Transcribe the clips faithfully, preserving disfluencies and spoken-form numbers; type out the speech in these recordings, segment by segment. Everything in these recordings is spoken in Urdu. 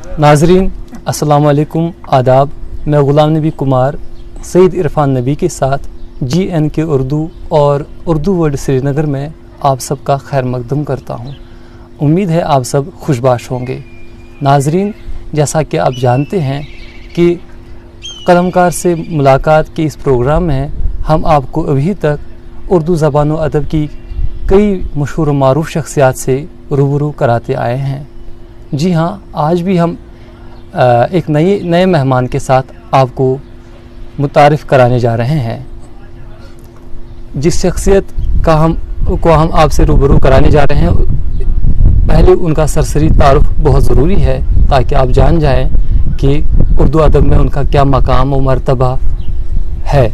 नाजरीन अस्सलाम वालेकुम, आदाब। मैं ग़ुलाम नबी कुमार सईद इरफान नबी के साथ जी एन के उर्दू और उर्दू वर्ल्ड श्रीनगर में आप सब का खैर मकदम करता हूँ। उम्मीद है आप सब खुशबाश होंगे। नाजरीन, जैसा कि आप जानते हैं कि कलमकार से मुलाकात के इस प्रोग्राम में हम आपको अभी तक उर्दू ज़बान व अदब की कई मशहूर व मारूफ शख्सियात से रूबरू कराते आए हैं। जी हाँ, आज भी हम एक नए नए मेहमान के साथ आपको मुतारिफ़ कराने जा रहे हैं। जिस शख्सियत का हम को हम आपसे रूबरू कराने जा रहे हैं, पहले उनका सरसरी तारुफ बहुत ज़रूरी है ताकि आप जान जाएं कि उर्दू अदब में उनका क्या मकाम व मर्तबा है।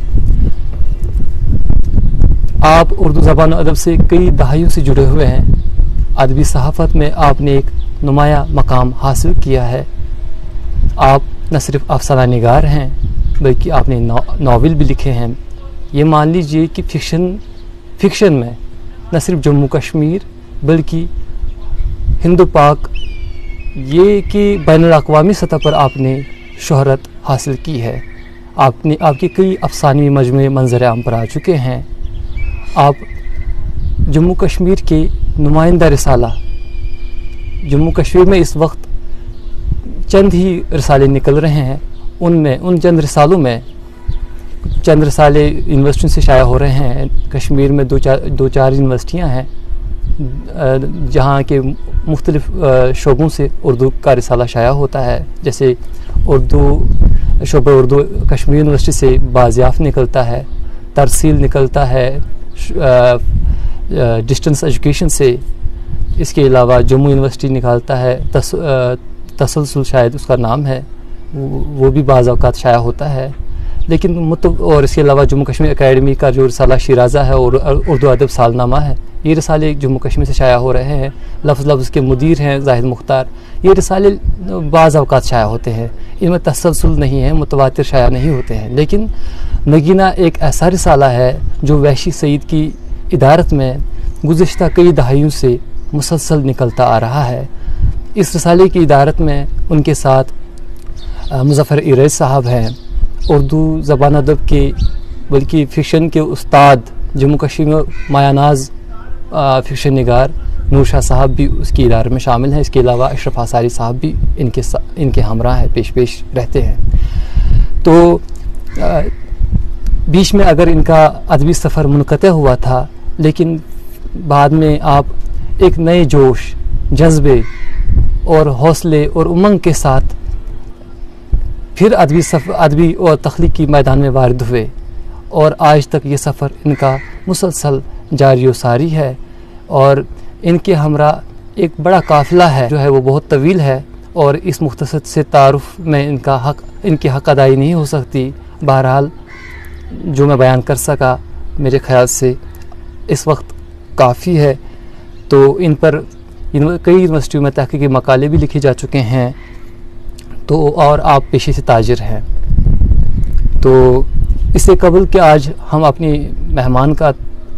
आप उर्दू ज़बान अदब से कई दहाइयों से जुड़े हुए हैं। अदबी सहाफ़त में आपने एक नुमाया मकाम हासिल किया है। आप न सिर्फ अफसाना निगार हैं बल्कि आपने नावल भी लिखे हैं। ये मान लीजिए कि फ़िक्शन फ़िक्शन में न सिर्फ जम्मू कश्मीर बल्कि हिंदू पाक ये कि बैनुल-अक़वामी सतह पर आपने शोहरत हासिल की है। आपने आपके कई अफसानी मजमूए मंजर आम पर आ चुके हैं। आप जम्मू कश्मीर के नुमाइंदा रिसाला, जम्मू कश्मीर में इस वक्त चंद ही रिसाले निकल रहे हैं। उनमें उन चंद रिसालों में चंद रिसाले यूनिवर्सिटियों से शाया हो रहे हैं। कश्मीर में दो चार दो चार यूनिवर्सिटियाँ हैं जहाँ के मुख्तलिफ शोबों से उर्दू का रिसाला शाया होता है। जैसे उर्दू शोबा उर्दू कश्मीर यूनिवर्सिटी से बाज़ियाफ़ निकलता है, तरसील निकलता है डिस्टेंस एजुकेशन से। इसके अलावा जम्मू यूनिवर्सिटी निकालता है तस, तसलसल शायद उसका नाम है, वो भी बाज़ औक़ात शाया होता है। लेकिन मुत और इसके अलावा जम्मू कश्मीर एकेडमी का जो रिसाला शिराज़ा है और उर्दू अदब सालनामा है, ये रिसाले जम्मू कश्मीर से शाया हो रहे हैं। लफ्ज़ लफ्ज़ के मुदीर हैं ज़ाहिद मुख्तार। ये रिसाले बाज़ औक़ात शाया होते हैं, इनमें तसलसल नहीं है, मुतवातिर शाया नहीं होते हैं। लेकिन नगीना एक ऐसा रिसाला है जो वहशी सईद की इदारत में गुज़िश्ता कई दहाइयों से मुसलसल निकलता आ रहा है। इस रिसाले की इदारत में उनके साथ मुज़फ़्फ़र इरैज़ साहब हैं, उर्दू ज़बान अदब के बल्कि फ़िक्शन के उस्ताद, जम्मू कश्मीर में मायानाज़ फ़िक्शन निगार नूरशाह साहब भी उसकी इदारे में शामिल हैं। इसके अलावा अशरफ आसारी साहब भी इनके इनके हमरा हैं, पेश पेश रहते हैं। तो आ, बीच में अगर इनका अदबी सफ़र मुनक़ते हुआ था, लेकिन बाद में आप एक नए जोश, जज्बे और हौसले और उमंग के साथ फिर अदबी सफ़र अदबी और तख्लीक़ी मैदान में वारिद हुए और आज तक ये सफ़र इनका मुसलसल जारी व सारी है। और इनके हमरा एक बड़ा काफ़िला है जो है वो बहुत तवील है और इस मुख्तसर से तारुफ में इनका हक इनकी हक अदाई नहीं हो सकती। बहरहाल जो मैं बयान कर सका मेरे ख़याल से इस वक्त काफ़ी है। तो इन पर कई यूनिवर्सिटियों में तहक़ीक़ी मकाले भी लिखे जा चुके हैं। तो और आप पेशे से ताजिर हैं। तो इससे कबल कि आज हम अपनी मेहमान का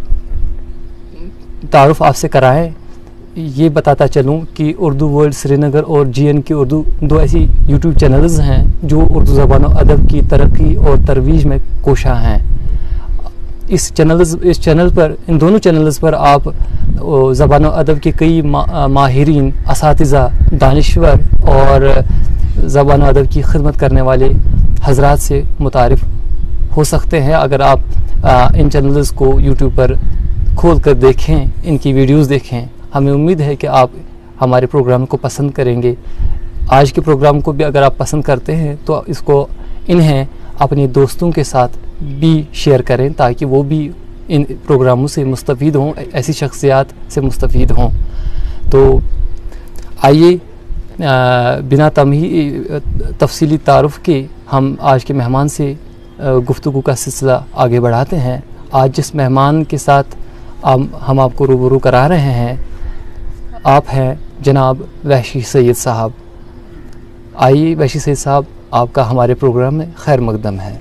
तारुफ आपसे कराएं, ये बताता चलूँ कि उर्दू वर्ल्ड श्रीनगर और जी एन के उर्दू दो ऐसी यूट्यूब चैनल्स हैं जो उर्दू ज़बान व अदब की तरक्की और तरवीज में कोशा हैं। इस चैनल्स इस चैनल पर इन दोनों चैनल्स पर आप ज़बान व अदब के कई मा, माहिरीन, असातिज़ा, दानिश्वर और ज़बान व अदब की खिदमत करने वाले हज़रात से मुतारिफ़ हो सकते हैं अगर आप आ, इन चैनल्स को यूट्यूब पर खोल कर देखें, इनकी वीडियोस देखें। हमें उम्मीद है कि आप हमारे प्रोग्राम को पसंद करेंगे। आज के प्रोग्राम को भी अगर आप पसंद करते हैं तो इसको इन्हें अपने दोस्तों के साथ भी शेयर करें ताकि वो भी इन प्रोग्रामों से मुस्तफ़ीद हों, ऐसी शख्सियात से मुस्तफ़ीद हों। तो आइए बिना तमही तफसीली तारुफ के हम आज के मेहमान से गुफ्तगू का सिलसिला आगे बढ़ाते हैं। आज जिस मेहमान के साथ हम हम आपको रूबरू करा रहे हैं, आप हैं जनाब वहशी सैयद साहब। आइए वहशी सैयद साहब, आपका हमारे प्रोग्राम में खैर मकदम है।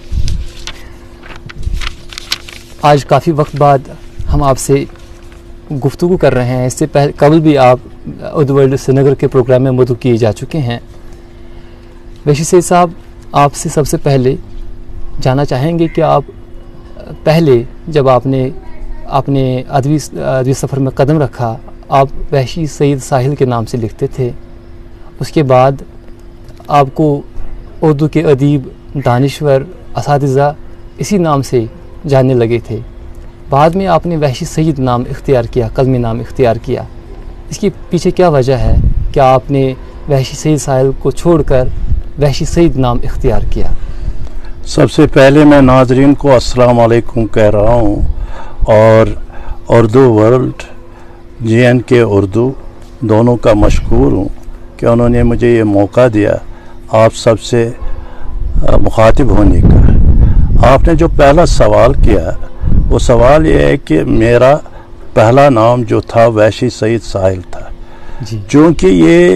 आज काफ़ी वक्त बाद हम आपसे گفتگو کر رہے ہیں، اس سے پہلے قبل بھی آپ اردو ورلڈ سری نگر کے پروگرام میں مدعو کیے جا چکے ہیں۔ وحشی سعید صاحب، آپ سے سب سے پہلے جاننا چاہیں گے کہ آپ پہلے جب آپ نے اپنے ادبی ادبی سفر میں قدم رکھا، آپ وحشی سعید ساحل کے نام سے لکھتے تھے، اس کے بعد آپ کو اردو کے ادیب، دانشور، اساتذہ اسی نام سے جاننے لگے تھے۔ بعد میں آپ نے وحشی سعید نام اختیار کیا، قلمی نام اختیار کیا، اس کے پیچھے کیا وجہ ہے کہ آپ نے وحشی سعید ساحل کو چھوڑ کر وحشی سعید نام اختیار کیا؟ سب سے پہلے میں ناظرین کو السلام علیکم کہہ رہا ہوں، اور اردو ورلڈ، جے این کے اردو دونوں کا مشکور ہوں کہ انہوں نے مجھے یہ موقع دیا آپ سب سے مخاطب ہونے کا۔ آپ نے جو پہلا سوال کیا وہ سوال یہ ہے کہ میرا پہلا نام جو تھا وحشی سعید ساحل تھا، جی چونکہ یہ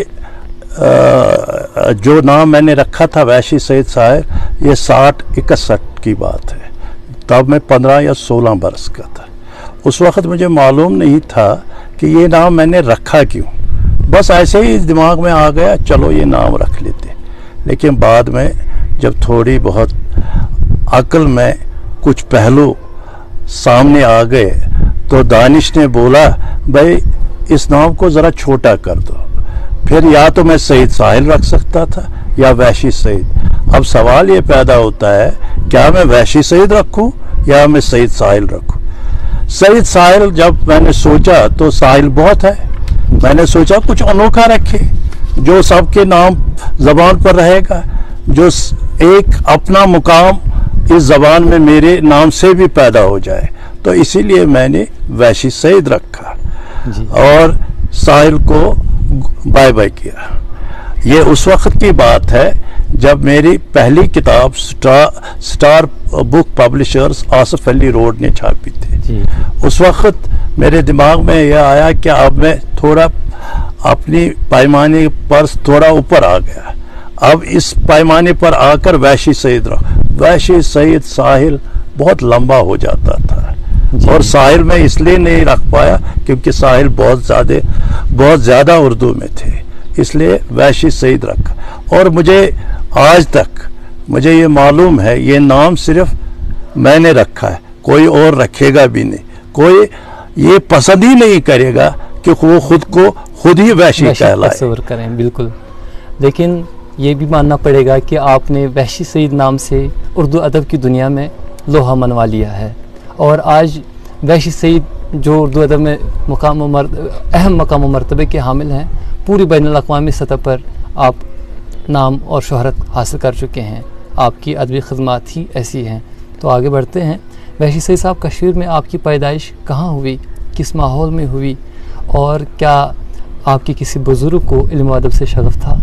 جو نام میں نے رکھا تھا وحشی سعید ساحل، یہ ساٹھ اکسٹھ کی بات ہے، تب میں پندرہ یا سولہ برس کا تھا۔ اس وقت مجھے معلوم نہیں تھا کہ یہ نام میں نے رکھا کیوں، بس ایسے ہی دماغ میں آ گیا چلو یہ نام رکھ لیتے۔ لیکن بعد میں جب تھوڑی بہت عقل میں کچھ پہلو سامنے آ گئے تو دانش نے بولا بھائی اس نام کو ذرا چھوٹا کر دو، پھر یا تو میں سعید ساحل رکھ سکتا تھا یا وحشی سعید۔ اب سوال یہ پیدا ہوتا ہے کیا میں وحشی سعید رکھوں یا میں سعید ساحل رکھوں؟ سعید ساحل جب میں نے سوچا تو ساحل بہت ہے، میں نے سوچا کچھ انوکھا رکھے جو سب کے نام زبان پر رہے گا، جو ایک اپنا مقام اس زبان میں میرے نام سے بھی پیدا ہو جائے، تو اسی لیے میں نے وحشی سعید رکھا جی اور ساحل کو بائے بائے کیا۔ یہ اس وقت کی بات ہے جب میری پہلی کتاب star star book publishers Asif Ali road نے چھاپی تھی۔ جی اس وقت میرے دماغ میں یہ آیا کہ اب میں تھوڑا اپنی پیمانے پر تھوڑا اوپر آ گیا، اب اس پیمانے پر آ کر وحشی سعید رہا۔ وحشی سعید ساحل بہت لمبا ہو جاتا تھا، جی اور ساحل میں اس لیے نہیں رکھ پایا کیونکہ ساحل بہت زیادہ بہت زیادہ اردو میں تھے، اس لیے وحشی سعید رکھا۔ اور مجھے آج تک مجھے یہ معلوم ہے یہ نام صرف میں نے رکھا ہے، کوئی اور رکھے گا بھی نہیں، کوئی یہ پسند ہی نہیں کرے گا کہ وہ خود کو خود ہی وحشی کہلائے۔ تصور کریں، بالکل، لیکن یہ بھی ماننا پڑے گا کہ آپ نے وحشی سعید نام سے اردو ادب کی دنیا میں لوہا منوا لیا ہے، اور آج وحشی سعید جو اردو ادب میں مقام و مرتبہ اہم مقام و مرتبے کے حامل ہیں، پوری بین الاقوامی سطح پر آپ نام اور شہرت حاصل کر چکے ہیں، آپ کی ادبی خدمات ہی ایسی ہیں۔ تو آگے بڑھتے ہیں۔ وحشی سعید صاحب، کشمیر میں آپ کی پیدائش کہاں ہوئی، کس ماحول میں ہوئی، اور کیا آپ کی کسی بزرگ کو علم و ادب سے شغف تھا؟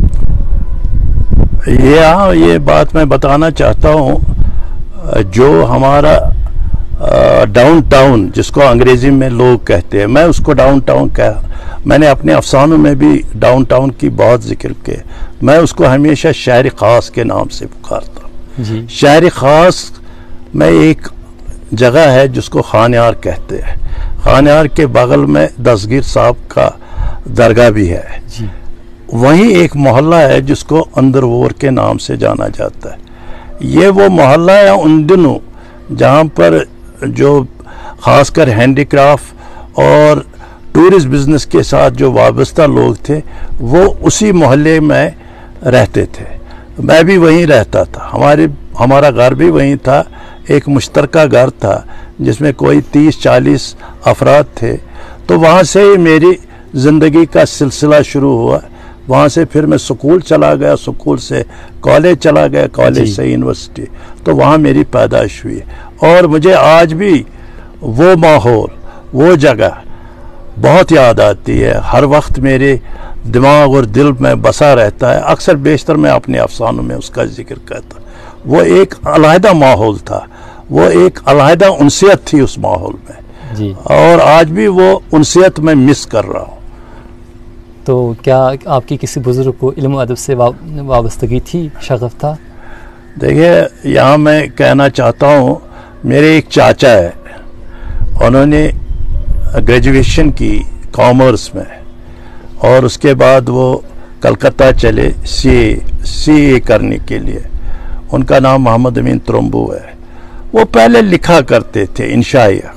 یہ ہاں یہ بات میں بتانا چاہتا ہوں، جو ہمارا ڈاؤن ٹاؤن جس کو انگریزی میں لوگ کہتے ہیں، میں اس کو ڈاؤن ٹاؤن کہا، میں نے اپنے افسانوں میں بھی ڈاؤن ٹاؤن کی بہت ذکر کیا، میں اس کو ہمیشہ شہر خاص کے نام سے پکارتا ہوں۔ جی شہر خاص میں ایک جگہ ہے جس کو خانیار کہتے ہیں، خانیار کے بغل میں دستگیر صاحب کا درگاہ بھی ہے، جی وہیں ایک محلہ ہے جس کو اندرور کے نام سے جانا جاتا ہے۔ یہ وہ محلہ ہے ان دنوں جہاں پر جو خاص کر ہینڈی کرافٹ اور ٹورسٹ بزنس کے ساتھ جو وابستہ لوگ تھے وہ اسی محلے میں رہتے تھے، میں بھی وہیں رہتا تھا، ہمارے ہمارا گھر بھی وہیں تھا، ایک مشترکہ گھر تھا جس میں کوئی تیس چالیس افراد تھے، تو وہاں سے ہی میری زندگی کا سلسلہ شروع ہوا۔ وہاں سے پھر میں سکول چلا گیا، سکول سے کالج چلا گیا، کالج جی سے یونیورسٹی، تو وہاں میری پیدائش ہوئی، اور مجھے آج بھی وہ ماحول، وہ جگہ بہت یاد آتی ہے، ہر وقت میرے دماغ اور دل میں بسا رہتا ہے، اکثر بیشتر میں اپنے افسانوں میں اس کا ذکر کرتا۔ وہ ایک علیحدہ ماحول تھا، وہ ایک علیحدہ انسیت تھی اس ماحول میں، جی اور آج بھی وہ انسیت میں مس کر رہا ہوں۔ تو کیا آپ کی کسی بزرگ کو علم و ادب سے وابستگی تھی، شغف تھا؟ دیکھیے یہاں میں کہنا چاہتا ہوں، میرے ایک چاچا ہے، انہوں نے ग्रेजुएशन की कॉमर्स में, और उसके बाद वो कलकत्ता चले सी सी ए करने के लिए। उनका नाम मोहम्मद अमीन त्रम्बू है। वो पहले लिखा करते थे इंशाइया,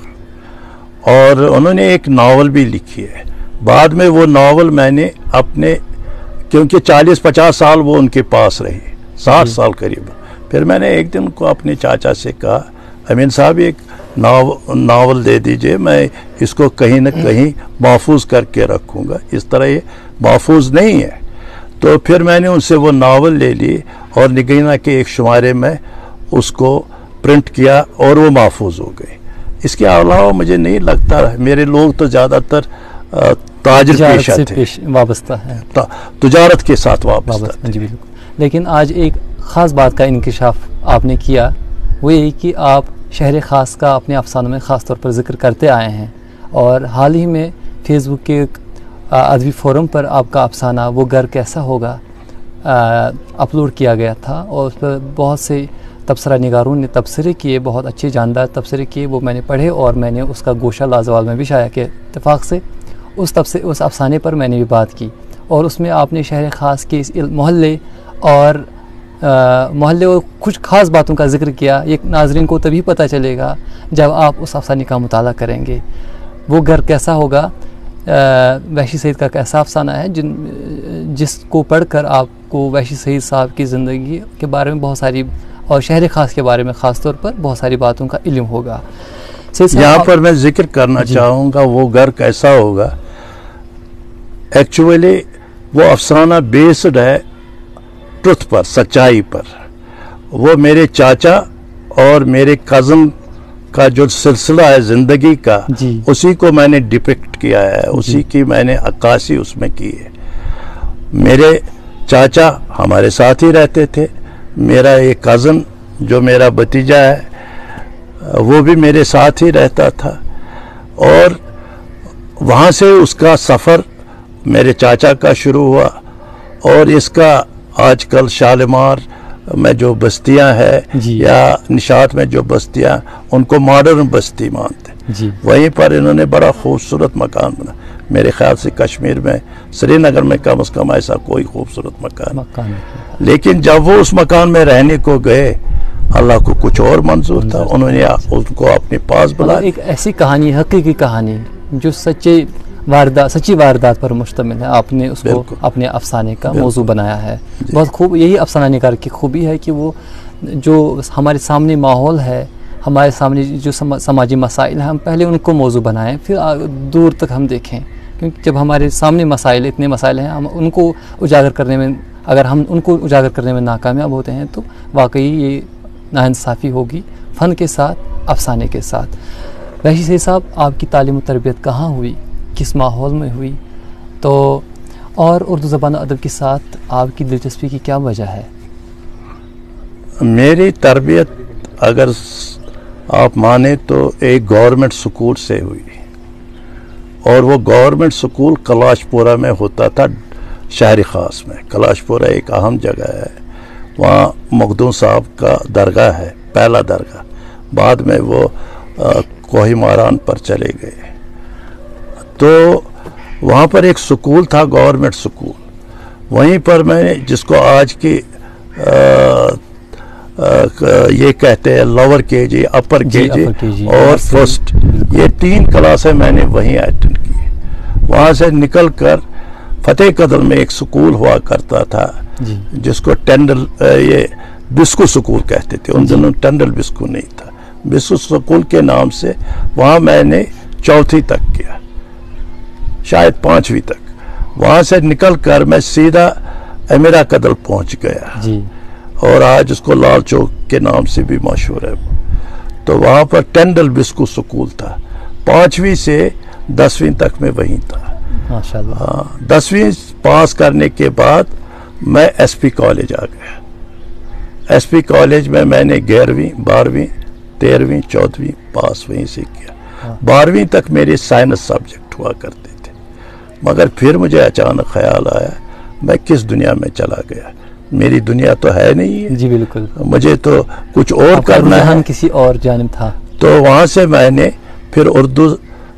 और उन्होंने एक नावल भी लिखी है। बाद में वो नावल मैंने अपने, क्योंकि चालीस पचास साल वो उनके पास रही, साठ साल करीब, फिर मैंने एक दिन को अपने चाचा से कहा, अमीन साहब एक नाव नावल दे दीजिए, मैं इसको कहीं न कहीं महफूज करके रखूँगा, इस तरह ये महफूज नहीं है। तो फिर मैंने उनसे वो नावल ले ली और निगीना के एक शुमारे में उसको प्रिंट किया और वो महफूज हो गई। इसके अलावा मुझे नहीं लगता, मेरे लोग तो ज़्यादातर ताजर पेशा थे, वाबस्ता है, तजारत के साथ वाबस्ता जी बिल्कुल। लेकिन आज एक ख़ास बात का इंकिशाफ आपने किया, वो ये कि आप शहर ख़ास का अपने अफसानों में ख़ास तौर पर जिक्र करते आए हैं, और हाल ही में फेसबुक के अदबी फोरम पर आपका अफसाना वो घर कैसा होगा अपलोड किया गया था, और उस पर बहुत से तबसरा निगारों ने तबसरे किए, बहुत अच्छे जानदार तबसरे किए, वो मैंने पढ़े और मैंने उसका गोशा लाजवाल में भी शाया के इत्तेफाक से उस तबसे उस अफसाने पर मैंने भी बात की, और उसमें आपने शहर ख़ास के इस मोहल्ले और मोहल्ले और कुछ ख़ास बातों का जिक्र किया। ये नाज़रीन को तभी पता चलेगा जब आप उस अफसाने का मुताला करेंगे। वो घर कैसा होगा, वहशी सईद का कैसा अफसाना है, जिन जिसको पढ़कर आपको वहशी सईद साहब की ज़िंदगी के बारे में बहुत सारी, और शहर ख़ास के बारे में ख़ास तौर पर बहुत सारी बातों का इल्म होगा। यहाँ पर मैं जिक्र करना चाहूँगा वो घर कैसा होगा। एक्चुअली वो अफसाना बेस्ड है ट्रुथ पर, सच्चाई पर। वो मेरे चाचा और मेरे कज़न का जो सिलसिला है ज़िंदगी का, उसी को मैंने डिपिक्ट किया है, उसी की मैंने अक्कासी उसमें की है। मेरे चाचा हमारे साथ ही रहते थे, मेरा एक कज़न जो मेरा भतीजा है वो भी मेरे साथ ही रहता था, और वहाँ से उसका सफ़र मेरे चाचा का शुरू हुआ, और इसका आजकल शालीमार में जो बस्तियां हैं या निशात में जो बस्तियां, उनको मॉडर्न बस्ती मानते जी। वहीं पर इन्होंने बड़ा खूबसूरत मकान बना। मेरे ख्याल से कश्मीर में, श्रीनगर में कम से कम ऐसा कोई खूबसूरत मकान, मकान लेकिन जब वो उस मकान में रहने को गए, अल्लाह को कुछ और मंजूर था, उन्होंने उनको अपने पास बुलाया। एक ऐसी कहानी, हकीकी कहानी जो सच्चे वारदात सच्ची वारदात पर मुश्तमिल है, आपने उसको अपने अफसाने का मौजू बनाया है। बहुत खूब, यही अफसाना निगार की खूबी है कि वो जो हमारे सामने माहौल है, हमारे सामने जो समा, समाजी मसाइल हैं, हम पहले उनको मौजू बनाएं, फिर दूर तक हम देखें। क्योंकि जब हमारे सामने मसाइल, इतने मसाइल हैं, हम उनको उजागर करने में, अगर हम उनको उजागर करने में नाकामयाब होते हैं तो वाकई ये नाइंसाफ़ी होगी फ़न के साथ, अफसाने के साथ। वहशी सईद साहब, आपकी तालीम और तरबियत कहाँ हुई, किस माहौल में हुई, तो और उर्दू ज़बान अदब के साथ आपकी दिलचस्पी की क्या वजह है? मेरी तरबियत अगर आप माने तो एक गवर्नमेंट स्कूल से हुई, और वो गवर्नमेंट स्कूल कलाशपुरा में होता था, शहर ख़ास में। कलाशपुरा एक अहम जगह है, वहाँ मखदूम साहब का दरगाह है, पहला दरगाह। बाद में वो कोहिमारान पर चले गए। तो वहाँ पर एक स्कूल था, गवर्नमेंट स्कूल। वहीं पर मैंने, जिसको आज की आ, आ, ये कहते हैं लोअर के जी, अपर के जी और फर्स्ट, ये तीन क्लासें मैंने वहीं अटेंड की। वहाँ से निकल कर फतेह कदल में एक स्कूल हुआ करता था जिसको टेंडल, ये बिस्कू स्कूल कहते थे, उन दिनों टेंडल बिस्कू नहीं था, बिस्कू स्कूल के नाम से। वहाँ मैंने चौथी तक किया, शायद पांचवी तक। वहाँ से निकल कर मैं सीधा अमीरा कदल पहुँच गया जी। और आज उसको लाल चौक के नाम से भी मशहूर है। तो वहाँ पर टेंडल बिस्कू स्कूल था। पांचवी से दसवीं तक में वहीं था माशाल्लाह। हाँ, दसवीं पास करने के बाद मैं एसपी कॉलेज आ गया। एसपी कॉलेज में मैंने ग्यारहवीं, बारहवीं, तेरहवीं, चौदहवीं पास वहीं से किया। बारहवीं तक मेरे साइंस सब्जेक्ट हुआ करते थे, मगर फिर मुझे अचानक ख्याल आया मैं किस दुनिया में चला गया, मेरी दुनिया तो है नहीं है। जी बिल्कुल, मुझे तो कुछ और करना है, किसी और जानिब था। तो वहाँ से मैंने फिर Urdu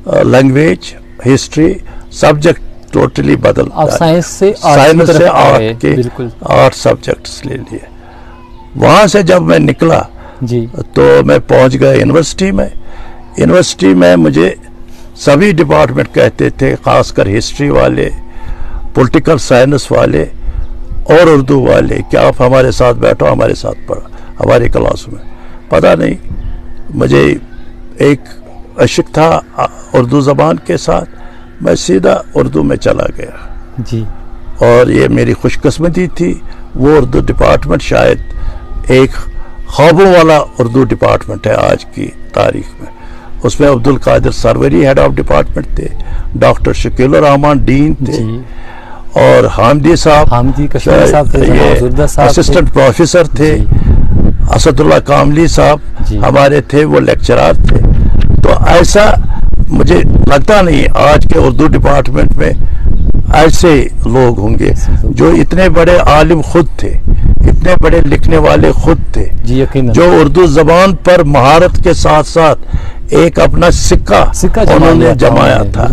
language, history, subject totally बदल आप साइंस से साइंस से आर्ट के बिल्कुल आर्ट सब्जेक्ट्स ले लिए। वहाँ से जब मैं निकला जी तो मैं पहुँच गया यूनिवर्सिटी में। यूनिवर्सिटी में मुझे सभी डिपार्टमेंट कहते थे, खासकर हिस्ट्री वाले, पॉलिटिकल साइंस वाले और उर्दू वाले, कि आप हमारे साथ बैठो, हमारे साथ पढ़ो हमारी क्लास में। पता नहीं मुझे एक इश्क था उर्दू ज़बान के साथ, मैं सीधा उर्दू में चला गया जी। और ये मेरी खुशकिस्मती थी। वो उर्दू डिपार्टमेंट शायद एक ख्वाबों वाला उर्दू डिपार्टमेंट है आज की तारीख में। उसमें Abdul Qadir Sarwari head of department थे, डॉक्टर शकील रहमान डीन थे, और हामिदी साहब हामिदी कश्मीरी साहब थे, ये असिस्टेंट प्रोफेसर थे, असदुल्ला कामली साहब हमारे थे, वो लेक्चरर थे। तो ऐसा मुझे लगता नहीं आज के उर्दू डिपार्टमेंट में ऐसे लोग होंगे जो इतने बड़े आलिम खुद थे, इतने बड़े लिखने वाले खुद थे, जो उर्दू जबान पर महारत के साथ साथ एक अपना सिक्का सिक्का उन्होंने जमाया था।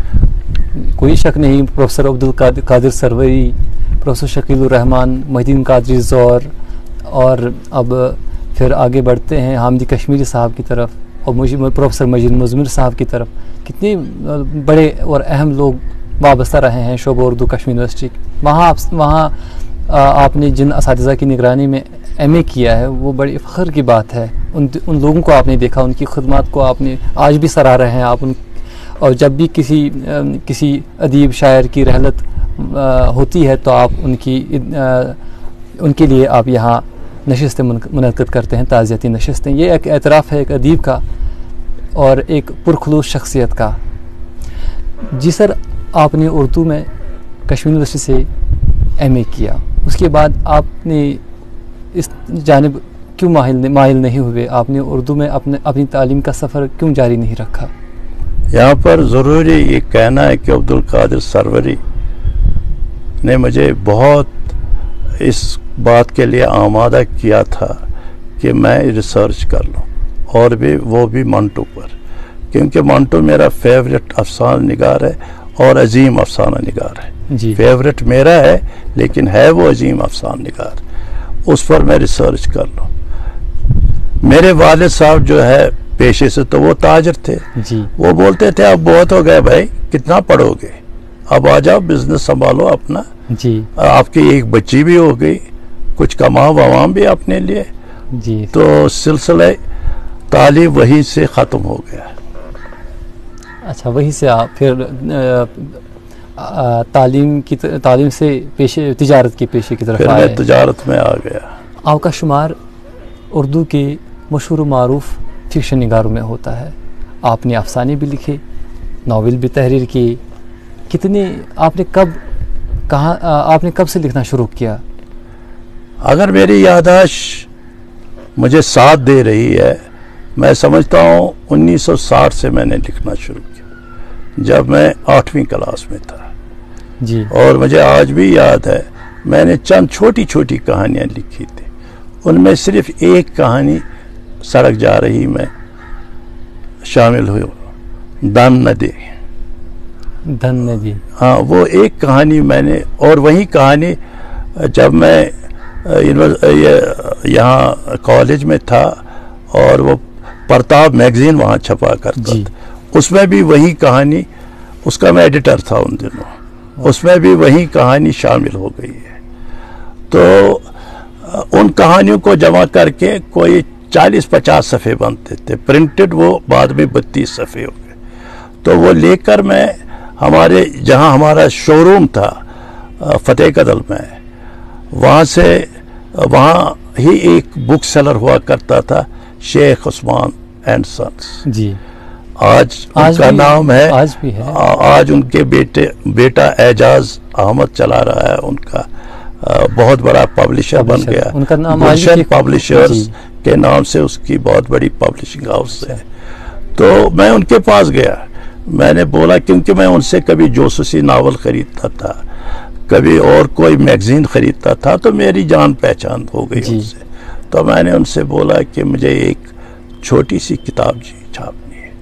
कोई शक नहीं। प्रोफेसर अब्दुल कादिर सरवरी, प्रोफेसर शकील रहमान, मोहिद्दीन कादरी ज़ौर, और अब फिर आगे बढ़ते हैं हामिदी कश्मीरी साहब की तरफ, और प्रोफेसर मजीद मुज़मिर साहब की तरफ। कितने बड़े और अहम लोग वाबस्ता रहे हैं शोबा उर्दू कश्मीर यूनिवर्सिटी। वहाँ आप वहाँ आपने जिन असातिज़ा की निगरानी में एम ए किया है, वो बड़ी फ़ख्र की बात है। उन उन लोगों को आपने देखा, उनकी खिदमत को आपने आज भी सराह रहे हैं आप उन। और जब भी किसी किसी अदीब शायर की रहलत होती है तो आप उनकी उनके लिए आप यहाँ नशिस्तें मुनक़्क़िद करते हैं, ताज़ियती नशिस्तें। ये एक एतराफ़ है एक अदीब का और एक पुरखलूस शख्सियत का। जी सर, आपने उर्दू में कश्मीर यूनिवर्सिटी से एम ए किया, उसके बाद आपने इस जानिब क्यों माहिल माहिल नहीं हुए? आपने उर्दू में अपने अपनी तालीम का सफ़र क्यों जारी नहीं रखा? यहाँ पर ज़रूरी ये कहना है कि अब्दुल कादिर सरवरी ने मुझे बहुत इस बात के लिए आमादा किया था कि मैं रिसर्च कर लूँ, और भी वो भी मंटो पर, क्योंकि मंटो मेरा फेवरेट अफसाना निगार है और अजीम अफसाना निगार है जी। फेवरेट मेरा है लेकिन है वो अजीम अफसाना निगार, उस पर मैं रिसर्च कर लूँ। मेरे वालिद साहब जो है पेशे से तो वो ताजर थे जी। वो बोलते थे अब बहुत हो गए भाई, कितना पढ़ोगे, अब आ जाओ बिजनेस संभालो अपना जी। आपकी एक बच्ची भी हो गई, कुछ कमाओ ववाम भी अपने लिए जी। तो सिलसिले तालीम वहीं से ख़त्म हो गया। अच्छा, वहीं से आप फिर आ, आ, तालीम की तालीम से पेशे तिजारत की पेशे की तरफ आए। मैं तिजारत में आ गया। आपका शुमार उर्दू के मशहूर मारूफ फिक्शन निगारों में होता है। आपने अफसाने भी लिखे, नावल भी तहरीर की। कितने आपने कब कहाँ आपने कब से लिखना शुरू किया? अगर मेरी याददाश्त मुझे साथ दे रही है, मैं समझता हूँ उन्नीस सौ साठ से मैंने लिखना शुरू किया, जब मैं आठवीं क्लास में था जी। और मुझे आज भी याद है मैंने चंद छोटी छोटी कहानियाँ लिखी थी। उनमें सिर्फ एक कहानी सड़क जा रही में शामिल हुई, दम नदी धन नदी। हाँ, वो एक कहानी मैंने, और वही कहानी जब मैं यहाँ कॉलेज में था और वो प्रताप मैगजीन वहाँ छपा करता था, उसमें भी वही कहानी, उसका मैं एडिटर था उन दिनों, उसमें भी वही कहानी शामिल हो गई है। तो उन कहानियों को जमा करके कोई चालीस पचास सफ़े बनते थे, प्रिंटेड वो बाद में बत्तीस सफ़े हो गए। तो वो लेकर मैं हमारे जहाँ हमारा शोरूम था फतेह कदल में, वहाँ से वहाँ ही एक बुक सेलर हुआ करता था, शेख उस्मान एंड सन्स जी। आज, आज उनका नाम है, आज भी है। आज उनके बेटे बेटा एजाज अहमद चला रहा है, उनका बहुत बड़ा पब्लिशर बन गया। उनका नाम गुलशन पब्लिशर्स के नाम से उसकी बहुत बड़ी पब्लिशिंग हाउस है। तो मैं उनके पास गया, मैंने बोला, क्योंकि मैं उनसे कभी जोसूसी नावल खरीदता था, कभी और कोई मैगजीन खरीदता था, तो मेरी जान पहचान हो गई उनसे। तो मैंने उनसे बोला कि मुझे एक छोटी सी किताब जी छापनी है।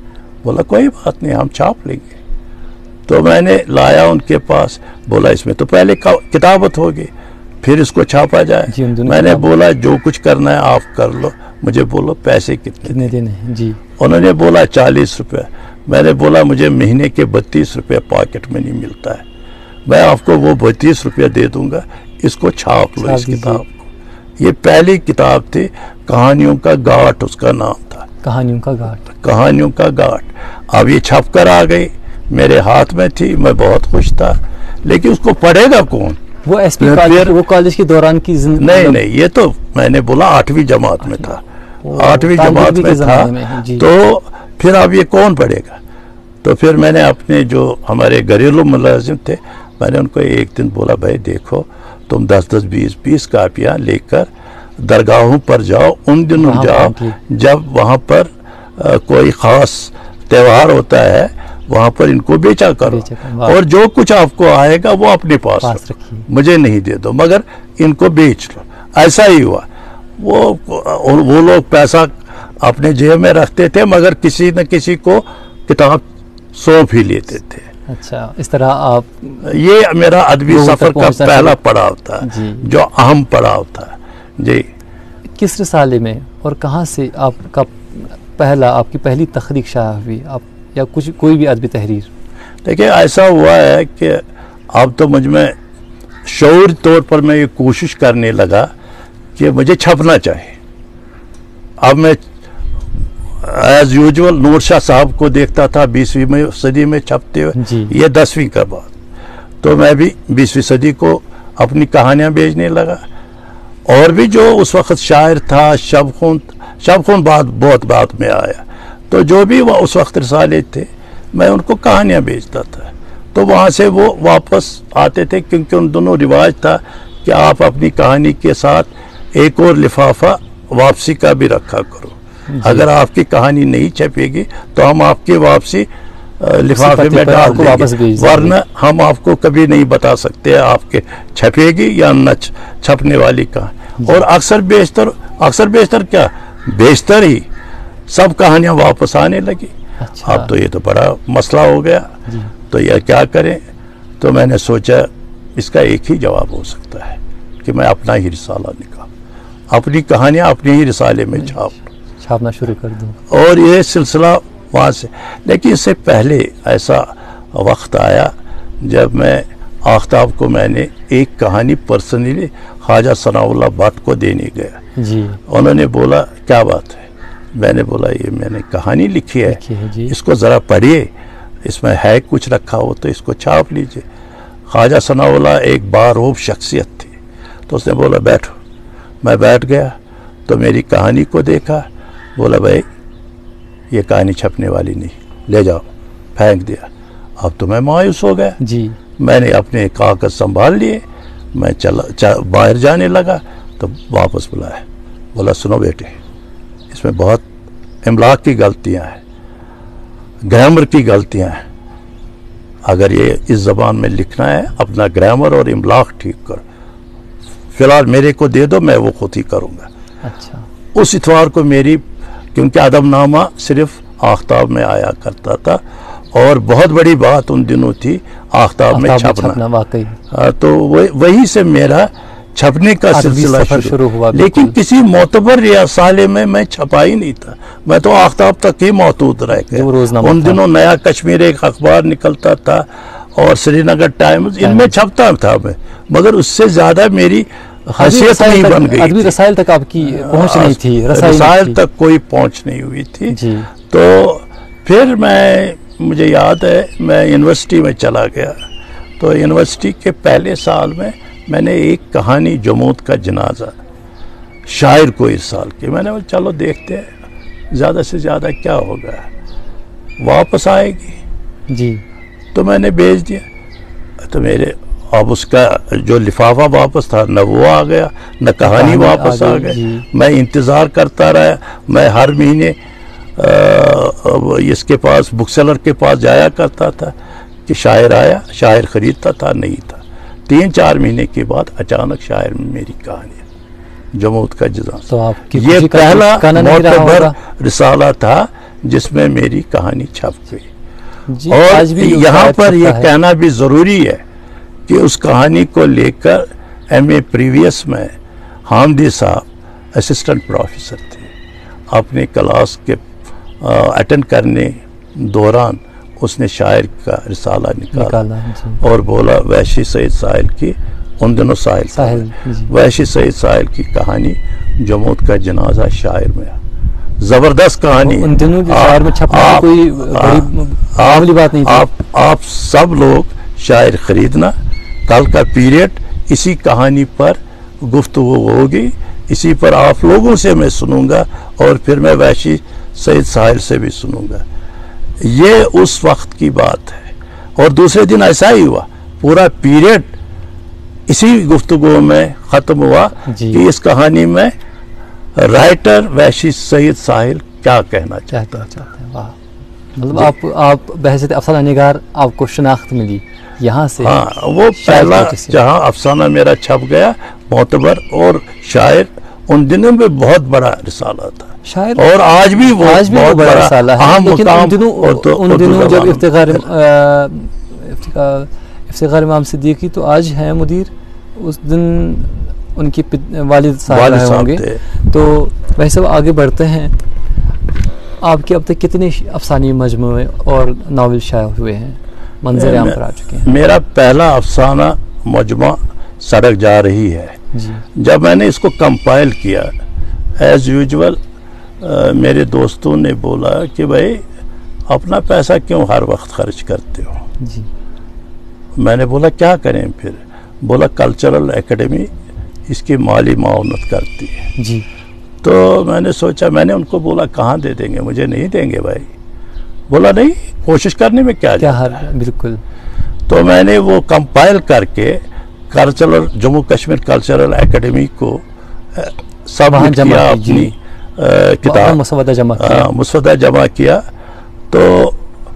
بولا کوئی بات نہیں، ہم چھاپ لیں گے. تو میں نے لایا ان کے پاس، بولا اس میں تو پہلے کتابت ہوگی پھر اس کو چھاپا جائے. جی میں نے بولا جو کچھ کرنا ہے آپ کر لو، مجھے بولو پیسے کتنے کتنے دینے ہیں. جی انہوں نے بولا چالیس روپے. میں نے بولا مجھے مہینے کے بتیس روپے پاکٹ میں نہیں ملتا ہے، میں آپ کو وہ بتیس روپے دے دوں گا، اس کو چھاپ لو اس کتاب کو. یہ پہلی کتاب تھی، کہانیوں کا گاٹ اس کا نام تھا. کہانیوں کا گاٹ. کہانیوں کا گاٹ. اب یہ چھپ کر آ گئی، میرے ہاتھ میں تھی، میں بہت خوش تھا، لیکن اس کو پڑھے گا کون؟ وہ ایس پی کالج وہ کالج کے دوران کی زندگی؟ نہیں نہیں، یہ تو میں نے بولا آٹھویں جماعت میں تھا، آٹھویں جماعت میں تھا. تو پھر اب یہ کون پڑھے گا؟ تو پھر میں نے اپنے جو ہمارے گھریلو ملازم تھے، میں نے ان کو ایک دن بولا بھائی دیکھو تم دس دس بیس بیس کاپیاں لے کر درگاہوں پر جاؤ، ان دنوں جاؤ جب وہاں پر کوئی خاص تہوار ہوتا ہے، وہاں پر ان کو بیچا کرو، اور جو کچھ آپ کو آئے گا وہ اپنے پاس رکھو، مجھے نہیں دے دو، مگر ان کو بیچ لو. ایسا ہی ہوا. وہ وہ لوگ پیسہ اپنے جیب میں رکھتے تھے، مگر کسی نہ کسی کو کتاب سونپ ہی لیتے تھے. اچھا، اس طرح آپ، یہ میرا ادبی سفر کا پہلا پڑاؤ تھا، جو اہم پڑاؤ تھا. جی. کس رسالے میں اور کہاں سے آپ کا پہلا آپ کی پہلی تخلیق شائع ہوئی، آپ یا کچھ کوئی بھی ادبی تحریر؟ دیکھیں ایسا ہوا ہے کہ اب تو مجھ میں شعور طور پر میں یہ کوشش کرنے لگا کہ مجھے چھپنا چاہیے. اب میں ایز یوزول نور شاہ صاحب کو دیکھتا تھا بیسویں میں صدی میں چھپتے ہوئے. جی. یہ دسویں کا بعد. تو میں بھی بیسویں صدی کو اپنی کہانیاں بیچنے لگا. اور بھی جو اس وقت شاعر تھا، شب خون شب خون بعد بہت بعد میں آیا. تو جو بھی وہ اس وقت رسالے تھے میں ان کو کہانیاں بیچتا تھا. تو وہاں سے وہ واپس آتے تھے، کیونکہ ان دونوں رواج تھا کہ آپ اپنی کہانی کے ساتھ ایک اور لفافہ واپسی کا بھی رکھا کرو. جی. اگر آپ کی کہانی نہیں چھپے گی تو ہم آپ کی واپسی لفافے میں ڈال دیں گے، ورنہ ہم آپ کو کبھی نہیں بتا سکتے آپ کے چھپے گی یا نہ چھپنے والی کہانی. اور اکثر بیشتر اکثر بیشتر کیا بیشتر ہی سب کہانیاں واپس آنے لگی. اچھا. اب تو یہ تو بڑا مسئلہ ہو گیا. جی. تو یہ کیا کریں؟ تو میں نے سوچا اس کا ایک ہی جواب ہو سکتا ہے کہ میں اپنا ہی رسالہ نکالوں، اپنی کہانیاں اپنے ہی رسالے میں چھاپ چھاپنا شروع کر دوں. اور یہ سلسلہ وہاں سے. لیکن اس سے پہلے ایسا وقت آیا جب میں آفتاب کو میں نے ایک کہانی personally Khwaja Sana Allah but کو دینے گیا. جی. انہوں نے بولا کیا بات ہے؟ میں نے بولا یہ میں نے کہانی لکھی ہے, جی. اس کو ذرا پڑھیے, اس میں ہے کچھ رکھا ہو تو اس کو چھاپ لیجئے. خواجہ ثناء اللہ ایک باروب شخصیت تھی, تو اس نے بولا بیٹھو. میں بیٹھ گیا تو میری کہانی کو دیکھا, بولا بھائی یہ کہانی چھپنے والی نہیں, لے جاؤ. پھینک دیا. اب تو میں مایوس ہو گیا. جی. میں نے اپنے کاغذ سنبھال لیے, میں چلا باہر جانے لگا تو واپس بلایا, بولا سنو بیٹے, اس میں بہت املاک کی غلطیاں ہیں, گرامر کی غلطیاں ہیں. اگر یہ اس زبان میں لکھنا ہے اپنا گرامر اور املاک ٹھیک کرو. فی الحال میرے کو دے دو, میں وہ خود ہی کروں گا. اچھا. اس اتوار کو میری, کیونکہ ادب نامہ صرف آفتاب میں آیا کرتا تھا, اور بہت بڑی بات ان دنوں تھی آفتاب میں چھپنا. واقعی. تو وہی سے میرا چھپنے کا سلسلہ شروع ہوا. لیکن کسی معتبر رسالے میں میں چھپا ہی نہیں تھا, میں تو آفتاب تک ہی محدود رہ گیا. ان دنوں نیا کشمیر ایک اخبار نکلتا تھا اور سری نگر ٹائمز, ان میں چھپتا تھا میں, مگر اس سے زیادہ میری حیثیت نہیں بن گئی. ادبی رسائل تک آپ کی پہنچ نہیں تھی, رسائل تک کوئی پہنچ نہیں ہوئی تھی. تو پھر میں, مجھے یاد ہے میں یونیورسٹی میں چلا گیا, تو یونیورسٹی کے پہلے سال میں میں نے ایک کہانی جمود کا جنازہ شاعر کو ارسال کی. میں نے بولا چلو دیکھتے ہیں زیادہ سے زیادہ کیا ہوگا, واپس آئے گی. جی. تو میں نے بھیج دیا. تو میرے اب اس کا جو لفافہ واپس تھا نہ وہ آ گیا, نہ کہانی واپس آ گئی. میں انتظار کرتا رہا. میں ہر مہینے اس کے پاس, بک سیلر کے پاس جایا کرتا تھا کہ شاعر آیا, شاعر خریدتا تھا, نہیں تھا. تین چار مہینے کے بعد اچانک شاعر میں میری کہانی جمود کا جنازہ. یہ پہلا معتبر رسالہ تھا جس میں میری کہانی چھپ گئی. جی اور آج بھی یہاں پر یہ ہے. کہنا بھی ضروری ہے کہ اس کہانی کو لے کر ایم اے پریویس میں حامدی صاحب اسسٹنٹ پروفیسر تھے. اپنے کلاس کے اٹینڈ کرنے دوران اس نے شاعر کا رسالہ نکالا, نکالا جی. اور بولا وحشی سعید ساحل کی, ان دنوں ساحل ساحل جی. وحشی سعید ساحل کی کہانی جمود کا جنازہ شاعر میں. زبردست کہانی. ان دنوں جو شاعر میں چھپنا کوئی بڑی معمولی بات نہیں تھی. آپ آپ سب لوگ شاعر خریدنا, کل کا پیریڈ اسی کہانی پر گفتگو ہوگی, اسی پر آپ لوگوں سے میں سنوں گا, اور پھر میں وحشی سعید ساحل سے بھی سنوں گا. یہ اس وقت کی بات ہے. اور دوسرے دن ایسا ہی ہوا, پورا پیریڈ اسی گفتگو میں ختم ہوا جی. کہ اس کہانی میں رائٹر وحشی سعید ساحل کیا کہنا چاہتا چاہتے ہیں. واہ, مطلب آپ آپ بحیثیت افسانہ نگار آپ کو شناخت ملی یہاں سے. ہاں, وہ پہلا جہاں افسانہ میرا چھپ گیا معتبر اور شاعر, ان دنوں میں بہت بڑا رسالہ تھا شاعر, اور آج بھی وہ آج بھی بہت بڑا رسالہ ہے. اہم لیکن مقام ان دنوں ان دنوں جب افتخار افتخار امام صدیقی تو آج ہیں مدیر, اس دن ان کی والد صاحب رہے ہوں گے. تو ویسے وہ آگے بڑھتے ہیں. آپ کے اب تک کتنے افسانوی مجموعے اور ناول شائع ہوئے ہیں, منظر عام پر آ چکے ہیں؟ میرا پہلا افسانہ مجموعہ سڑک جا رہی ہے. جی. جب میں نے اس کو کمپائل کیا, ایز یوجول میرے دوستوں نے بولا کہ بھائی اپنا پیسہ کیوں ہر وقت خرچ کرتے ہو. جی. میں نے بولا کیا کریں پھر؟ بولا کلچرل اکیڈمی اس کی مالی معاونت کرتی ہے. جی. تو میں نے سوچا, میں نے ان کو بولا کہاں دے دیں گے, مجھے نہیں دیں گے بھائی. بولا نہیں, کوشش کرنے میں کیا کیا ہر بالکل. تو میں نے وہ کمپائل کر کے cultural Jammu Kashmir cultural academy کو سبمٹ کیا, اپنی کتاب مسودہ جمع کیا. مسودہ جمع کیا. تو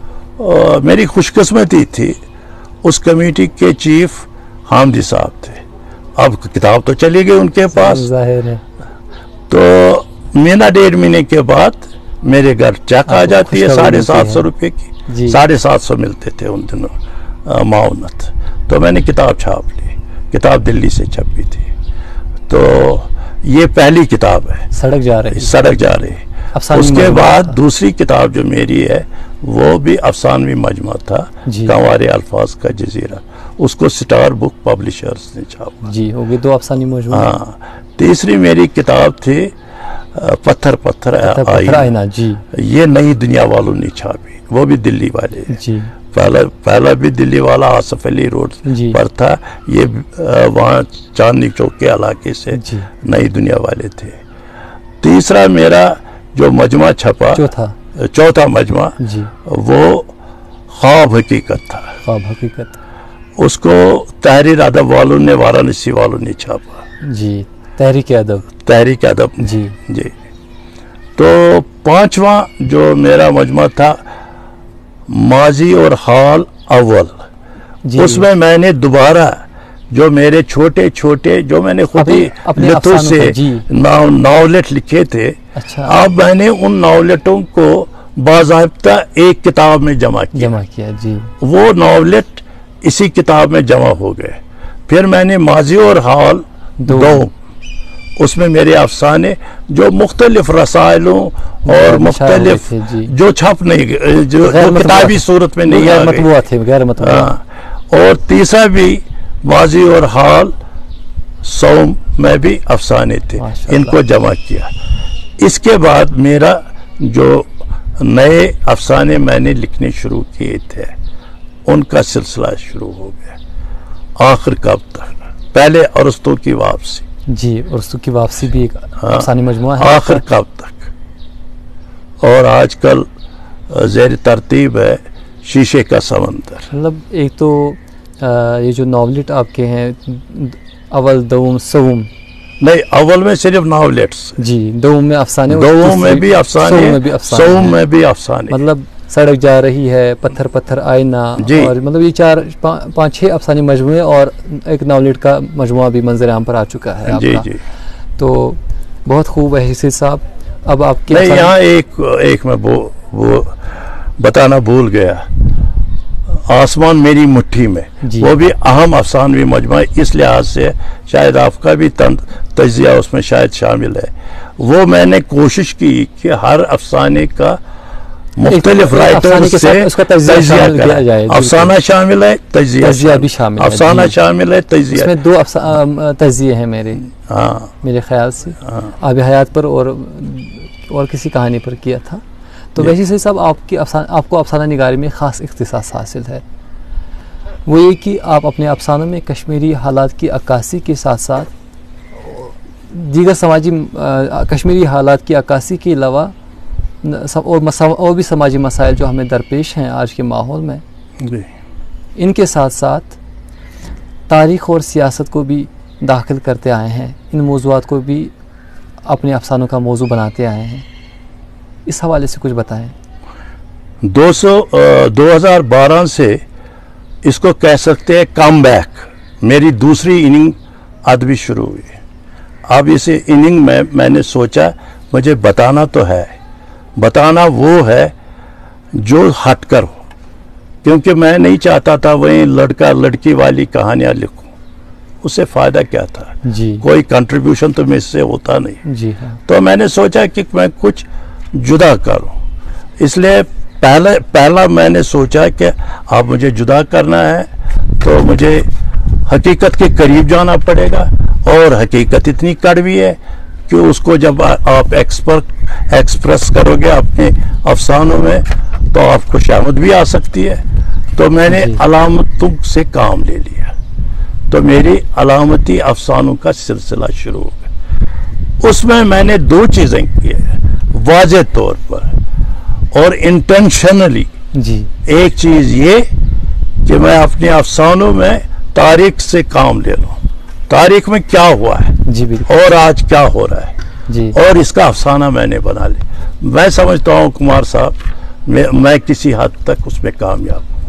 میری خوش قسمتی تھی, اس کمیٹی کے چیف حامدی صاحب تھے. اب کتاب تو چلی گئی ان کے پاس, ظاہر ہے. تو مہینہ ڈیڑھ مہینے کے بعد میرے گھر چیک آ جاتی ہے ساڑھے سات سو روپے کی. ساڑھے سات سو ملتے تھے ان دنوں معاونت. تو میں نے کتاب چھاپ لی, کتاب دلی سے چھپی تھی. تو یہ پہلی کتاب ہے, سڑک جا رہی سڑک جا رہی اس کے بعد دوسری کتاب جو میری ہے وہ بھی افسانوی مجموعہ تھا, کنوارے الفاظ کا جزیرہ. اس کو سٹار بک پبلشرز نے چھاپا. جی, ہوگی دو افسانوی مجموعہ. ہاں. تیسری میری کتاب تھی پتھر پتھر آئینہ. جی. یہ نئی دنیا والوں نے چھاپی, وہ بھی دلی والے. جی. پہلا پہلا بھی دلی والا آصف علی روڈ جی. پر تھا, یہ وہاں چاندنی چوک کے علاقے سے جی. نئی دنیا والے تھے. تیسرا میرا جو مجموعہ چھپا, چوتھا چوتھا مجموعہ, جی, وہ خواب حقیقت تھا. خواب حقیقت. اس کو تحریر ادب والوں نے, وارانسی والوں نے چھاپا. جی. تحریک ادب. تحریک ادب. جی. جی. تو پانچواں جو میرا مجموعہ تھا ماضی اور حال اول, جی. اس میں میں نے دوبارہ جو میرے چھوٹے چھوٹے جو میں نے خود ہی لطف سے جی. ناولٹ لکھے تھے, اچھا. اب میں نے ان ناولٹوں کو باضابطہ ایک کتاب میں جمع کیا. جمع کیا. جی. وہ ناولٹ اسی کتاب میں جمع ہو گئے. پھر میں نے ماضی اور حال دو, دو اس میں میرے افسانے جو مختلف رسائلوں اور مختلف جی. جو چھپ نہیں, جو کتابی صورت میں نہیں آ مطبوعہ تھے, غیر مطبوعہ. اور تیسرا بھی ماضی اور حال سوم میں بھی افسانے تھے, ان کو جمع کیا. اس کے بعد میرا جو نئے افسانے میں نے لکھنے شروع کیے تھے ان کا سلسلہ شروع ہو گیا. آخر کب تک, پہلے ارسطو کی واپسی. جی. ارسطو کی واپسی بھی ایک افسانوی مجموعہ ہے. آخر کب تک, اور آج کل زیر ترتیب ہے شیشے کا سمندر. مطلب ایک تو یہ جو ناولٹ آپ کے ہیں اول دوم سوم, نہیں اول میں صرف ناولٹس. جی. دوم میں افسانے, دوم میں بھی افسانے, سوم میں بھی افسانے. مطلب سڑک جا رہی ہے, پتھر پتھر آئینہ, جی. اور مطلب یہ چار پانچ چھ افسانے مجموعے اور ایک ناولٹ کا مجموعہ بھی منظر عام پر آ چکا ہے آپ جی کا. جی. تو بہت خوب ہے حسین صاحب. اب آپ کے یہاں ایک ایک میں وہ بتانا بھول گیا، آسمان میری مٹھی میں، جی. وہ بھی اہم افسانوی مجموعہ اس لحاظ سے، شاید آپ کا بھی تجزیہ اس میں شاید شامل ہے. وہ میں نے کوشش کی کہ ہر افسانے کا مختلف رائٹر سے تجزیہ کریں. افسانہ شامل ہے، تجزیہ بھی شامل ہے. افسانہ شامل ہے، تجزیہ. اس میں دو تجزیے ہیں میرے ہاں میرے خیال سے، آب حیات پر اور اور کسی کہانی پر کیا تھا. تو ویسے سے صاحب آپ کی آپ کو افسانہ نگاری میں خاص اختصاص حاصل ہے. وہ یہ کہ آپ اپنے افسانوں میں کشمیری حالات کی عکاسی کے ساتھ ساتھ دیگر سماجی کشمیری حالات کی عکاسی کے علاوہ اور اور بھی سماجی مسائل جو ہمیں درپیش ہیں آج کے ماحول میں، ان کے ساتھ ساتھ تاریخ اور سیاست کو بھی داخل کرتے آئے ہیں. ان موضوعات کو بھی اپنے افسانوں کا موضوع بناتے آئے ہیں. اس حوالے سے کچھ بتائیں. دو سو دو ہزار بارہ سے اس کو کہہ سکتے ہیں کم بیک، میری دوسری اننگ ادبی شروع ہوئی. اب اس اننگ میں میں نے سوچا مجھے بتانا تو ہے، بتانا وہ ہے جو ہٹ کر ہو، کیونکہ میں نہیں چاہتا تھا وہیں لڑکا لڑکی والی کہانیاں لکھوں. اس سے فائدہ کیا تھا؟ جی کوئی کنٹریبیوشن تو مجھ سے ہوتا نہیں. جی ہاں. تو میں نے سوچا کہ میں کچھ جدا کروں. اس لیے پہلے پہلا میں نے سوچا کہ اب مجھے جدا کرنا ہے تو مجھے حقیقت کے قریب جانا پڑے گا، اور حقیقت اتنی کڑوی ہے کہ اس کو جب آپ ایکسپریس کرو گے اپنے افسانوں میں تو آپ کو شامت بھی آ سکتی ہے. تو میں نے علامتوں سے کام لے لیا، تو میری علامتی افسانوں کا سلسلہ شروع ہو گیا. اس میں میں نے دو چیزیں کی ہیں واضح طور پر اور انٹینشنلی. جی. ایک چیز یہ کہ میں اپنے افسانوں میں تاریخ سے کام لے لوں، تاریخ میں کیا ہوا ہے جی بالکل، اور آج کیا ہو رہا ہے جی. اور اس کا افسانہ میں نے بنا لیا. میں سمجھتا ہوں کمار صاحب میں, میں کسی حد تک اس میں کامیاب ہوں.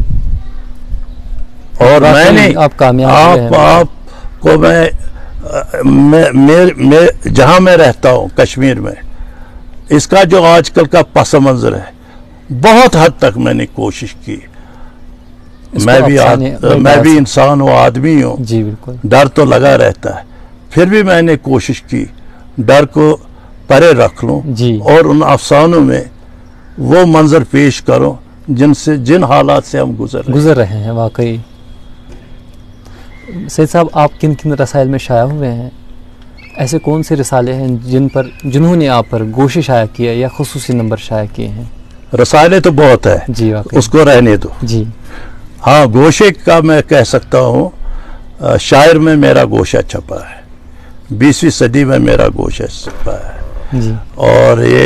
اور میں نے آپ آپ آپ کو میں, میں, میں, میں جہاں میں رہتا ہوں کشمیر میں، اس کا جو آج کل کا پس منظر ہے بہت حد تک میں نے کوشش کی. میں بھی میں بھی انسان ہوں، آدمی ہوں. جی بالکل. ڈر تو لگا رہتا ہے، پھر بھی میں نے کوشش کی ڈر کو پرے رکھ لوں جی. اور ان افسانوں میں وہ منظر پیش کروں جن سے جن حالات سے ہم گزر رہے گزر رہے ہیں. واقعی سید صاحب آپ کن کن رسائل میں شائع ہوئے ہیں؟ ایسے کون سے رسالے ہیں جن پر جنہوں نے آپ پر گوشے شائع کیا یا خصوصی نمبر شائع کیے ہیں؟ رسالے تو بہت ہے جی واقعی. اس کو رہنے دو. جی ہاں گوشے کا میں کہہ سکتا ہوں شاعر میں میرا گوشہ چھپا ہے، بیسویں صدی میں میرا گوشہ چھپا ہے. جی. اور یہ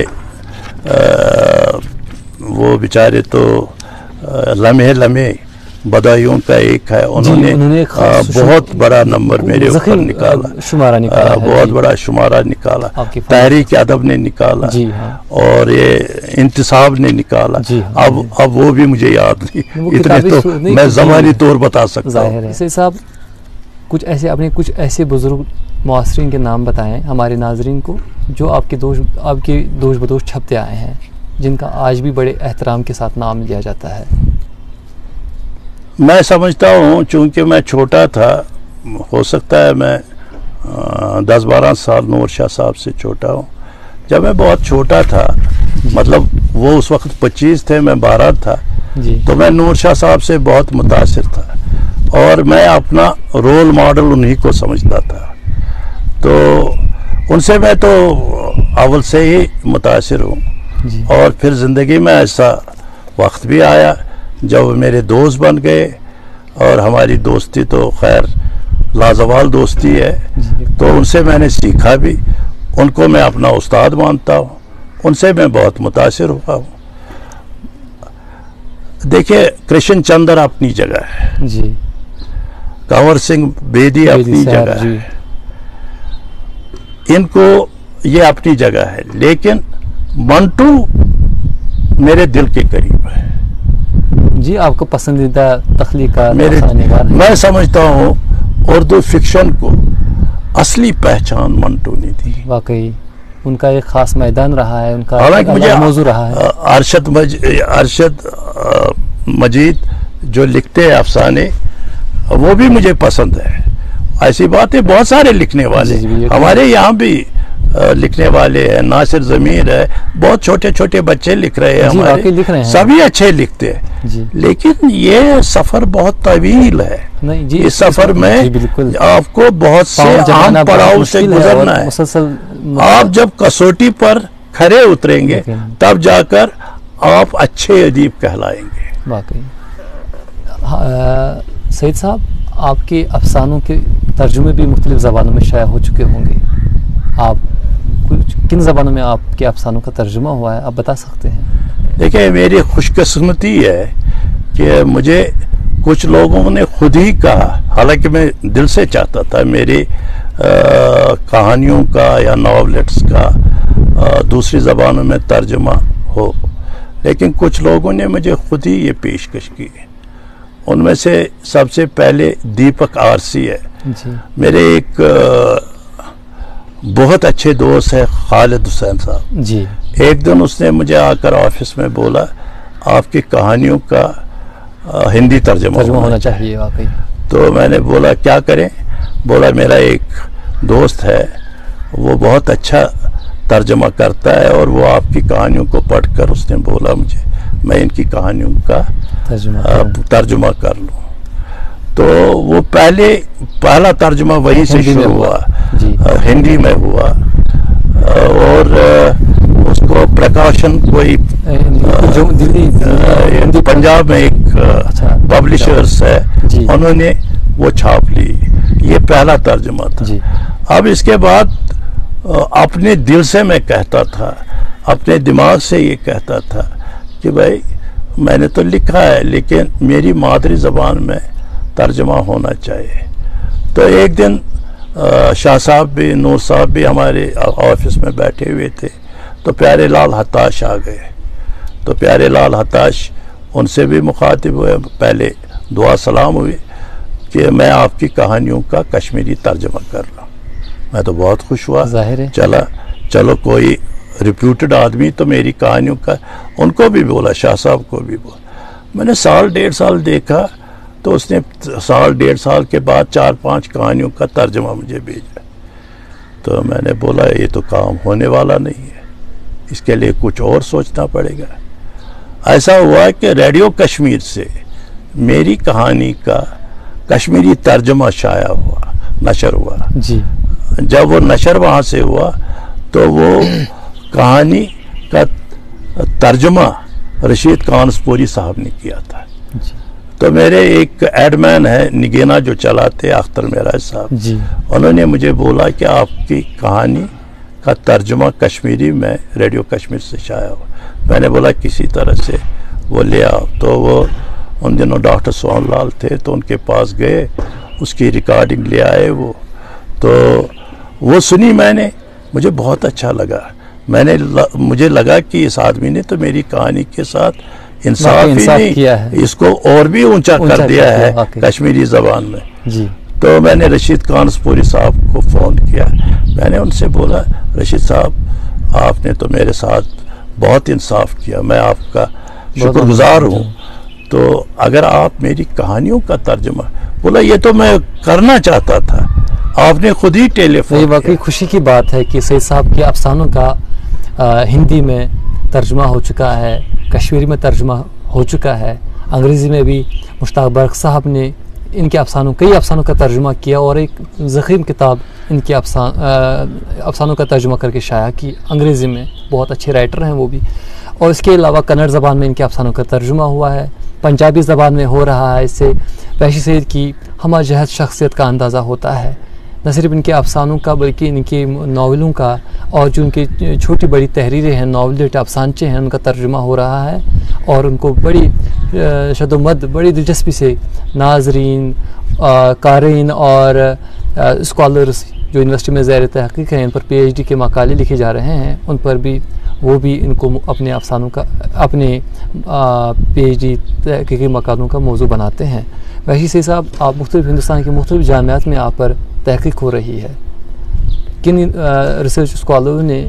وہ بیچارے تو لمحے لمحے بدایوں کا ایک ہے، انہوں نے, انہوں نے بہت بڑا نمبر میرے اوپر نکالا، شمارہ نکالا، بہت بڑا شمارہ نکالا، تحریک ادب نے نکالا، جی ہاں. اور یہ انتصاب نے نکالا. جی ہاں. اب اب وہ بھی مجھے یاد نہیں، اتنے تو میں زمانی طور بتا سکتا ہوں. سید صاحب کچھ ایسے اپنے کچھ ایسے بزرگ معاصرین کے نام بتائیں ہمارے ناظرین کو جو آپ کے دوش آپ کے دوش بدوش چھپتے آئے ہیں، جن کا آج بھی بڑے احترام کے ساتھ نام لیا جاتا ہے. میں سمجھتا ہوں چونکہ میں چھوٹا تھا، ہو سکتا ہے میں دس بارہ سال نور شاہ صاحب سے چھوٹا ہوں. جب میں بہت چھوٹا تھا، مطلب وہ اس وقت پچیس تھے میں بارہ تھا، جی. تو میں نور شاہ صاحب سے بہت متاثر تھا اور میں اپنا رول ماڈل انہی کو سمجھتا تھا. تو ان سے میں تو اول سے ہی متاثر ہوں. جی. اور پھر زندگی میں ایسا وقت بھی آیا جب میرے دوست بن گئے، اور ہماری دوستی تو خیر لازوال دوستی ہے. جی. تو ان سے میں نے سیکھا بھی، ان کو میں اپنا استاد مانتا ہوں، ان سے میں بہت متاثر ہوا ہوں. دیکھیے کرشن چندر اپنی جگہ ہے، جی. کنور سنگھ بیدی اپنی جگہ جی. ہے، ان کو یہ اپنی جگہ ہے، لیکن منٹو میرے دل کے قریب ہے. جی. آپ کو پسندیدہ تخلیقات میرے میں سمجھتا ہوں اردو فکشن کو اصلی پہچان منٹو نے دی. واقعی ان کا ایک خاص میدان رہا ہے، ان کا حالانکہ مجھے موضوع رہا ہے۔ ارشد مج ارشد مجید جو لکھتے ہیں افسانے، وہ بھی مجھے پسند ہے۔ ایسی بات ہے، بہت سارے لکھنے والے ہمارے یہاں بھی لکھنے والے ہیں، ناصر ضمیر ہے، بہت چھوٹے چھوٹے بچے لکھ رہے ہیں ہمارے، سبھی اچھے لکھتے ہیں، لیکن یہ سفر بہت طویل ہے۔ اس سفر میں آپ کو بہت سے اہم پڑاؤ سے گزرنا ہے۔ آپ جب کسوٹی پر کھڑے اتریں گے تب جا کر آپ اچھے ادیب کہلائیں گے۔ واقعی سعید صاحب، آپ کے افسانوں کے ترجمے بھی مختلف زبانوں میں شائع ہو چکے ہوں گے، آپ کچھ کن زبانوں میں آپ کے افسانوں کا ترجمہ ہوا ہے، آپ بتا سکتے ہیں؟ دیکھیں، میری خوش قسمتی ہے کہ مجھے کچھ لوگوں نے خود ہی کہا، حالانکہ میں دل سے چاہتا تھا میری کہانیوں کا یا ناولٹس کا دوسری زبانوں میں ترجمہ ہو، لیکن کچھ لوگوں نے مجھے خود ہی یہ پیشکش کی۔ ان میں سے سب سے پہلے دیپک آرسی ہے، جی۔ میرے ایک بہت اچھے دوست ہے خالد حسین صاحب، جی۔ ایک دن اس نے مجھے آ کر آفس میں بولا آپ کی کہانیوں کا ہندی ترجمہ ہونا چاہیے۔ واقعی تو میں نے بولا کیا کریں؟ بولا میرا ایک دوست ہے، وہ بہت اچھا ترجمہ کرتا ہے، اور وہ آپ کی کہانیوں کو پڑھ کر اس نے بولا مجھے میں ان کی کہانیوں کا ترجمہ کر لوں۔ تو وہ پہلے پہلا ترجمہ وہیں سے شروع ہوا، ہندی میں ہوا، اور اس کو پرکاشن کوئی پنجاب میں ایک پبلشرز ہے، انہوں نے وہ چھاپ لی، یہ پہلا ترجمہ تھا۔ اب اس کے بعد اپنے دل سے میں کہتا تھا، اپنے دماغ سے یہ کہتا تھا کہ بھائی میں نے تو لکھا ہے لیکن میری مادری زبان میں ترجمہ ہونا چاہیے۔ تو ایک دن شاہ صاحب بھی، نور صاحب بھی ہمارے آفس میں بیٹھے ہوئے تھے، تو پیارے لال ہتاش آ گئے۔ تو پیارے لال ہتاش ان سے بھی مخاطب ہوئے، پہلے دعا سلام ہوئی کہ میں آپ کی کہانیوں کا کشمیری ترجمہ کر رہا ہوں۔ میں تو بہت خوش ہوا، چلا چلو کوئی ریپیوٹڈ آدمی تو میری کہانیوں کا، ان کو بھی بولا، شاہ صاحب کو بھی بولا۔ میں نے سال ڈیڑھ سال دیکھا، تو اس نے سال ڈیڑھ سال کے بعد چار پانچ کہانیوں کا ترجمہ مجھے بھیجا۔ تو میں نے بولا یہ تو کام ہونے والا نہیں ہے، اس کے لیے کچھ اور سوچنا پڑے گا۔ ایسا ہوا کہ ریڈیو کشمیر سے میری کہانی کا کشمیری ترجمہ شائع ہوا، نشر ہوا۔ جی۔ جب وہ نشر وہاں سے ہوا تو وہ کہانی کا ترجمہ رشید کانسپوری صاحب نے کیا تھا۔ جی۔ تو میرے ایک ایڈ مین ہے نگینا جو چلاتے اختر معراج صاحب، جی، انہوں نے مجھے بولا کہ آپ کی کہانی کا ترجمہ کشمیری میں ریڈیو کشمیر سے شائع ہوا۔ میں نے بولا کسی طرح سے وہ لے آؤ۔ تو وہ ان دنوں ڈاکٹر سوہن لال تھے، تو ان کے پاس گئے، اس کی ریکارڈنگ لے آئے وہ، تو وہ سنی میں نے، مجھے بہت اچھا لگا۔ میں نے مجھے لگا کہ اس آدمی نے تو میری کہانی کے ساتھ انصاف ہی نہیں، اس کو اور بھی اونچا کر دیا ہے کشمیری زبان میں۔ جی۔ تو میں نے رشید کانسپوری صاحب کو فون کیا، میں نے ان سے بولا رشید صاحب آپ نے تو میرے ساتھ بہت انصاف کیا، میں آپ کا شکر گزار ہوں، تو اگر آپ میری کہانیوں کا ترجمہ، بولا یہ تو میں کرنا چاہتا تھا، آپ نے خود ہی ٹیلی فون کیا۔ واقعی خوشی کی بات ہے کہ سعید صاحب کے افسانوں کا ہندی میں ترجمہ ہو چکا ہے، کشمیری میں ترجمہ ہو چکا ہے، انگریزی میں بھی مشتاق برق صاحب نے ان کے افسانوں کئی افسانوں کا ترجمہ کیا، اور ایک ضخیم کتاب ان کے افسان افسانوں کا ترجمہ کر کے شائع کی انگریزی میں، بہت اچھے رائٹر ہیں وہ بھی۔ اور اس کے علاوہ کنڑ زبان میں ان کے افسانوں کا ترجمہ ہوا ہے، پنجابی زبان میں ہو رہا ہے۔ اس سے وحشی سعید کی ہمہ جہت شخصیت کا اندازہ ہوتا ہے، نہ صرف ان کے افسانوں کا بلکہ ان کے ناولوں کا، اور جو ان کی چھوٹی بڑی تحریریں ہیں، ناولٹ افسانچے ہیں، ان کا ترجمہ ہو رہا ہے، اور ان کو بڑی شد و مد، بڑی دلچسپی سے ناظرین، قارئین اور اسکالرز جو یونیورسٹی میں زیر تحقیق ہیں، ان پر پی ایچ ڈی کے مقالے لکھے جا رہے ہیں، ان پر بھی وہ بھی ان کو اپنے افسانوں کا، اپنے پی ایچ ڈی تحقیقی مقالوں کا موضوع بناتے ہیں۔ وحشی سعید صاحب، آپ مختلف ہندوستان کے مختلف جامعات میں آپ پر تحقیق ہو رہی ہے، کن ریسرچ اسکالروں نے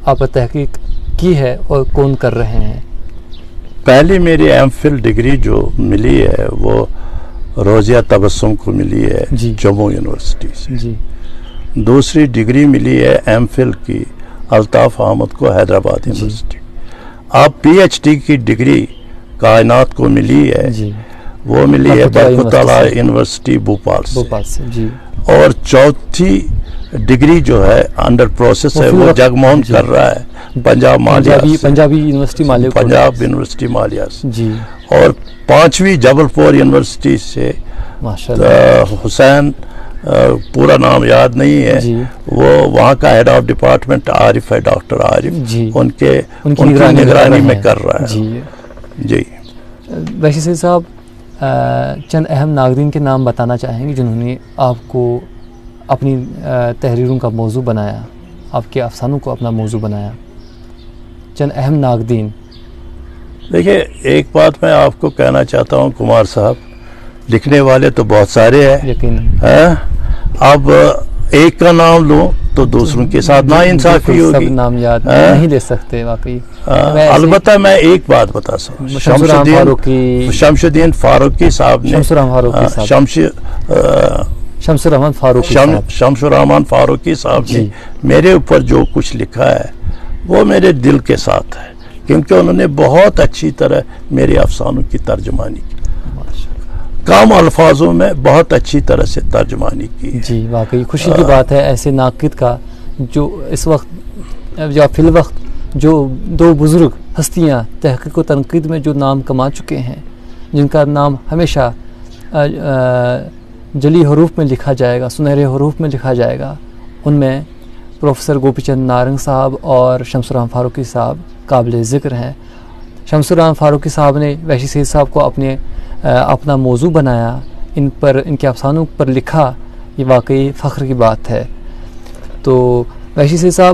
آپ تحقیق کی ہے اور کون کر رہے ہیں؟ پہلی میری ایم فل ڈگری جو ملی ہے وہ روزیہ تبسم کو ملی ہے جی جموں یونیورسٹی سے. جی. دوسری ڈگری ملی ہے ایم فل کی الطاف احمد کو حیدرآباد یونیورسٹی. اب پی ایچ ڈی کی ڈگری کائنات کو ملی ہے جی وہ ملی ہے برکت برکت اللہ یونیورسٹی بھوپال سے. بھوپال سے. جی. اور چوتھی ڈگری جو ہے انڈر پروسیس ہے وہ جگموہن جی. کر رہا ہے پنجاب مالیہ پنجابی سے. پنجابی یونیورسٹی مالیہ پنجاب یونیورسٹی مالیہ سے. جی. اور پانچویں جبل پور یونیورسٹی سے ماشاء اللہ حسین پورا نام یاد نہیں ہے جی. وہ وہاں کا ہیڈ آف ڈپارٹمنٹ عارف ہے ڈاکٹر عارف جی. ان کے ان کی ان کی نگرانی نگرانی میں ہیں. کر رہا ہے. جی. جی. ویشی سید صاحب چند اہم ناظرین کے نام بتانا چاہیں گے جنہوں نے آپ کو اپنی تحریروں کا موضوع بنایا، آپ کے افسانوں کو اپنا موضوع بنایا، چند اہم ناقدین. دیکھیے ایک بات میں آپ کو کہنا چاہتا ہوں کمار صاحب، لکھنے والے تو بہت سارے ہیں یقیناً. اب ایک کا نام لوں تو دوسروں کے ساتھ نا انصافی ہوگی. سب نام یاد نہیں لے سکتے واقعی. البتہ میں ایک بات بتا سکتا ہوں، شمس الدین شمس الدین فاروقی صاحب نے شمس الرحمان فاروقی صاحب شمس شمس الرحمان فاروقی صاحب شمس الرحمان فاروقی صاحب نے میرے اوپر جو کچھ لکھا ہے وہ میرے دل کے ساتھ ہے، کیونکہ انہوں نے بہت اچھی طرح میرے افسانوں کی ترجمانی کی، کم الفاظوں میں بہت اچھی طرح سے ترجمانی کی. جی واقعی خوشی کی بات ہے ایسے ناقد کا جو اس وقت یا فی الوقت جو دو بزرگ ہستیاں تحقیق و تنقید میں جو نام کما چکے ہیں، جن کا نام ہمیشہ جلی حروف میں لکھا جائے گا، سنہرے حروف میں لکھا جائے گا، ان میں پروفیسر گوپی چند نارنگ صاحب اور شمس الرحمان فاروقی صاحب قابل ذکر ہیں. شمس الرحمان فاروقی صاحب نے وحشی سید صاحب کو اپنے اپنا موضوع بنایا، ان پر ان کے افسانوں پر لکھا، یہ واقعی فخر کی بات ہے. تو وحشی سید صاحب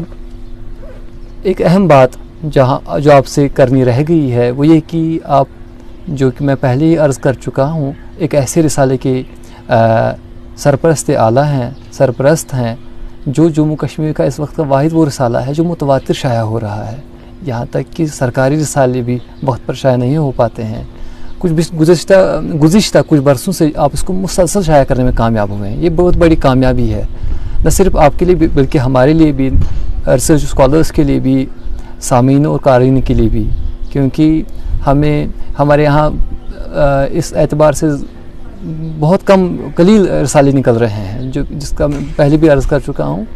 ایک اہم بات جہاں جو آپ سے کرنی رہ گئی ہے وہ یہ کہ آپ، جو کہ میں پہلے ہی عرض کر چکا ہوں، ایک ایسے رسالے کے سرپرست اعلیٰ ہیں، سرپرست ہیں، جو جموں کشمیر کا اس وقت کا واحد وہ رسالہ ہے جو متواتر شائع ہو رہا ہے. یہاں تک کہ سرکاری رسالے بھی وقت پر شائع نہیں ہو پاتے ہیں. کچھ گزشتہ گزشتہ کچھ برسوں سے آپ اس کو مسلسل شائع کرنے میں کامیاب ہوئے ہیں. یہ بہت بڑی کامیابی ہے، نہ صرف آپ کے لیے بھی بلکہ ہمارے لیے بھی، ریسرچ اسکالرس کے لیے بھی، سامعین اور قارئین کے لیے بھی، کیونکہ ہمیں ہمارے یہاں اس اعتبار سے بہت کم قلیل رسالے نکل رہے ہیں، جو جس کا میں پہلے بھی عرض کر چکا ہوں،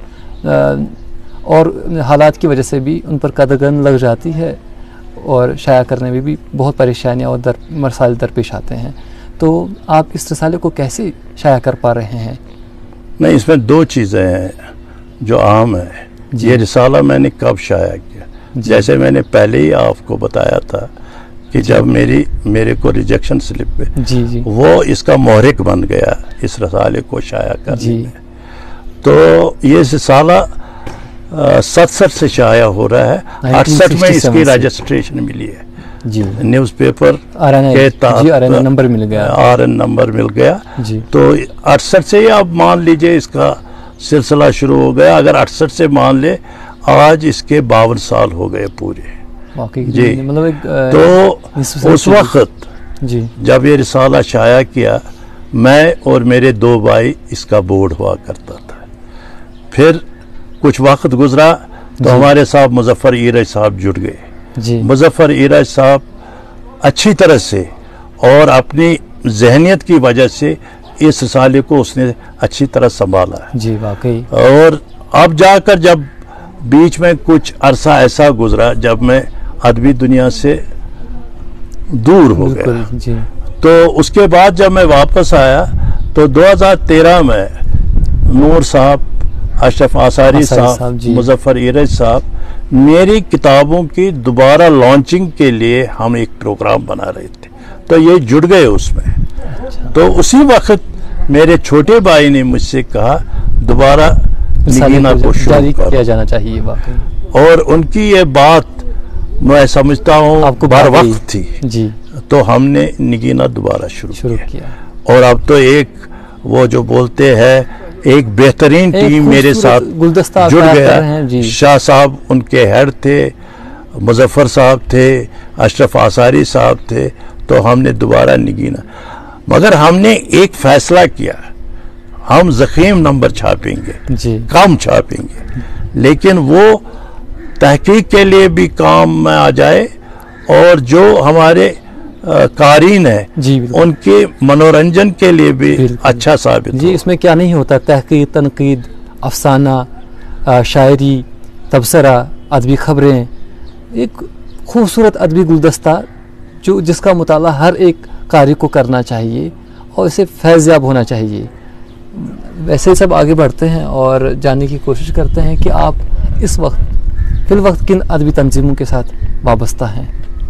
اور حالات کی وجہ سے بھی ان پر قدغن لگ جاتی ہے اور شائع کرنے میں بھی بہت پریشانیاں اور در مسائل درپیش آتے ہیں. تو آپ اس رسالے کو کیسے شائع کر پا رہے ہیں؟ نہیں، اس میں دو چیزیں ہیں جو عام ہیں. یہ رسالہ میں نے کب شائع کیا؟ جیسے میں نے پہلے ہی آپ کو بتایا تھا کہ جب میری میرے کو ریجیکشن سلپ پہ جی جی وہ اس کا محرک بن گیا اس رسالے کو شائع کرنے میں. تو یہ رسالہ ستسٹھ سے شائع ہو رہا ہے، اڑسٹھ میں اس کی رجسٹریشن ملی ہے جی، نیوز پیپر کے جی آر این نمبر مل گیا آر این نمبر مل گیا جی. تو اڑسٹھ سے ہی آپ مان لیجئے اس کا سلسلہ شروع ہو گیا. اگر اڑسٹھ سے مان لے آج اس کے باون سال ہو گئے پورے جی. مطلب تو اس وقت جی جب یہ رسالہ شائع کیا، میں اور میرے دو بھائی اس کا بورڈ ہوا کرتا تھا. پھر کچھ وقت گزرا تو ہمارے صاحب مظفر ایرج صاحب جڑ گئے جی. مظفر ایرج صاحب اچھی طرح سے اور اپنی ذہنیت کی وجہ سے اس رسالے کو اس نے اچھی طرح سنبھالا ہے جی واقعی. اور اب جا کر جب بیچ میں کچھ عرصہ ایسا گزرا جب میں ادبی دنیا سے دور ہو گیا جی. تو اس کے بعد جب میں واپس آیا تو دو ہزار تیرہ میں نور صاحب، اشرف آثاری صاحب، جی. مظفر ایرج صاحب میری کتابوں کی دوبارہ لانچنگ کے لیے ہم ایک پروگرام بنا رہے تھے، تو یہ جڑ گئے اس میں. اچھا. تو اسی وقت میرے چھوٹے بھائی نے مجھ سے کہا دوبارہ نگینا کو شروع کیا جانا چاہیے واقعی. اور ان کی یہ بات میں سمجھتا ہوں آپ کو بر وقت تھی جی. تو ہم نے نگینا دوبارہ شروع, شروع کیا. اور اب تو ایک وہ جو بولتے ہیں ایک بہترین ٹیم میرے ساتھ جڑ گیا. شاہ صاحب ان کے ہیڈ تھے, مظفر صاحب تھے, اشرف آثاری صاحب تھے, تو ہم نے دوبارہ نہیں گینا. مگر ہم نے ایک فیصلہ کیا, ہم زخیم نمبر چھاپیں گے, کم چھاپیں گے, لیکن وہ تحقیق کے لیے بھی کام میں آ جائے اور جو ہمارے قارئین ہیں ان کے منورنجن کے لیے بھی اچھا ثابت ہو. جی اس میں کیا نہیں ہوتا, تحقیق, تنقید, افسانہ, شاعری, تبصرہ, ادبی خبریں, ایک خوبصورت ادبی گلدستہ جو جس کا مطالعہ ہر ایک قاری کو کرنا چاہیے اور اسے فیض یاب ہونا چاہیے. ویسے سب آگے بڑھتے ہیں اور جاننے کی کوشش کرتے ہیں کہ آپ اس وقت فی الوقت کن ادبی تنظیموں کے ساتھ وابستہ ہیں.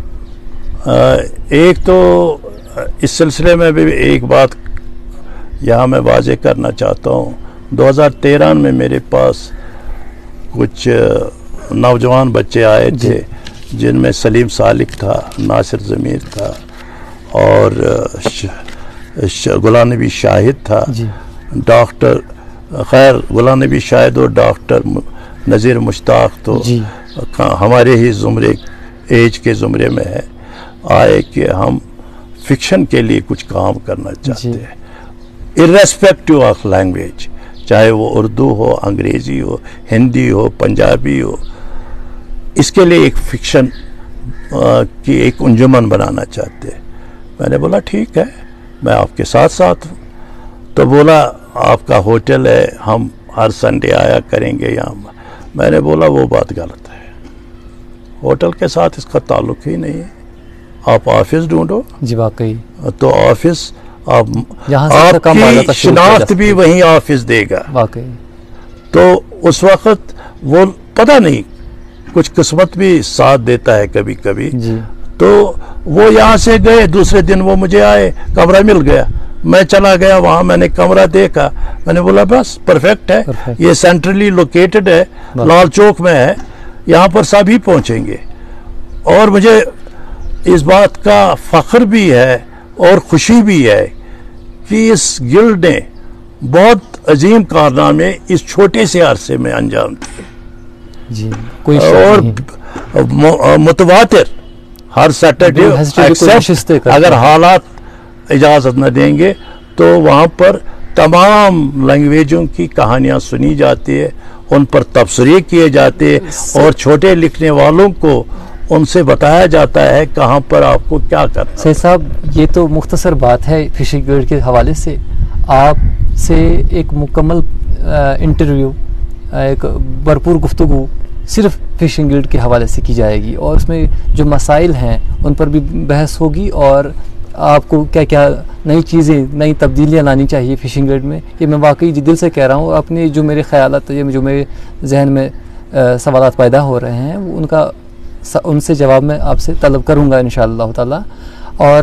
ایک تو اس سلسلے میں بھی ایک بات یہاں میں واضح کرنا چاہتا ہوں. دو ہزار تیرہ میں میرے پاس کچھ نوجوان بچے آئے تھے جن میں سلیم سالک تھا, ناصر ضمیر تھا اور غلام نبی شاہد تھا, ڈاکٹر خیر غلام نبی شاہد اور ڈاکٹر نذیر مشتاق تو ہمارے ہی زمرے ایج کے زمرے میں ہے. آئے کہ ہم فکشن کے لیے کچھ کام کرنا چاہتے ہیں, ارریسپیکٹیو آف لینگویج, چاہے وہ اردو ہو, انگریزی ہو, ہندی ہو, پنجابی ہو, اس کے لیے ایک فکشن کی ایک انجمن بنانا چاہتے ہیں. میں نے بولا ٹھیک ہے, میں آپ کے ساتھ ساتھ ہوں. تو بولا آپ کا ہوٹل ہے, ہم ہر سنڈے آیا کریں گے یہاں. میں نے بولا وہ بات غلط ہے, ہوٹل کے ساتھ اس کا تعلق ہی نہیں ہے, آپ آفس ڈھونڈو. جی واقعی. تو آفس آپ آپ کی شناخت بھی وہیں آفس دے گا. واقعی. تو اس وقت وہ پتہ نہیں کچھ قسمت بھی ساتھ دیتا ہے کبھی کبھی. تو وہ یہاں سے گئے, دوسرے دن وہ مجھے آئے, کمرہ مل گیا, میں چلا گیا وہاں, میں نے کمرہ دیکھا, میں نے بولا بس پرفیکٹ ہے, یہ سینٹرلی لوکیٹڈ ہے, لال چوک میں ہے, یہاں پر سبھی پہنچیں گے. اور مجھے اس بات کا فخر بھی ہے اور خوشی بھی ہے کہ اس گلڈ نے بہت عظیم کارنامے اس چھوٹے سے عرصے میں انجام دیے. جی کوئی اور متواتر ہر سیٹرڈے ایکسپٹ اگر حالات اجازت نہ دیں گے تو وہاں پر تمام لینگویجوں کی کہانیاں سنی جاتی ہے, ان پر تبصرے کیے جاتے ہیں اور چھوٹے لکھنے والوں کو ان سے بتایا جاتا ہے کہاں پر آپ کو کیا کرنا. سید صاحب یہ تو مختصر بات ہے فشنگ گلڈ کے حوالے سے. آپ سے ایک مکمل انٹرویو, ایک بھرپور گفتگو صرف فشنگ گلڈ کے حوالے سے کی جائے گی اور اس میں جو مسائل ہیں ان پر بھی بحث ہوگی اور آپ کو کیا کیا نئی چیزیں, نئی تبدیلیاں لانی چاہیے فشنگ گلڈ میں. یہ میں واقعی دل سے کہہ رہا ہوں. اپنے جو میرے خیالات, جو میرے ذہن میں سوالات پیدا ہو رہے ہیں ان کا ان سے جواب میں آپ سے طلب کروں گا انشاءاللہ تعالی. اور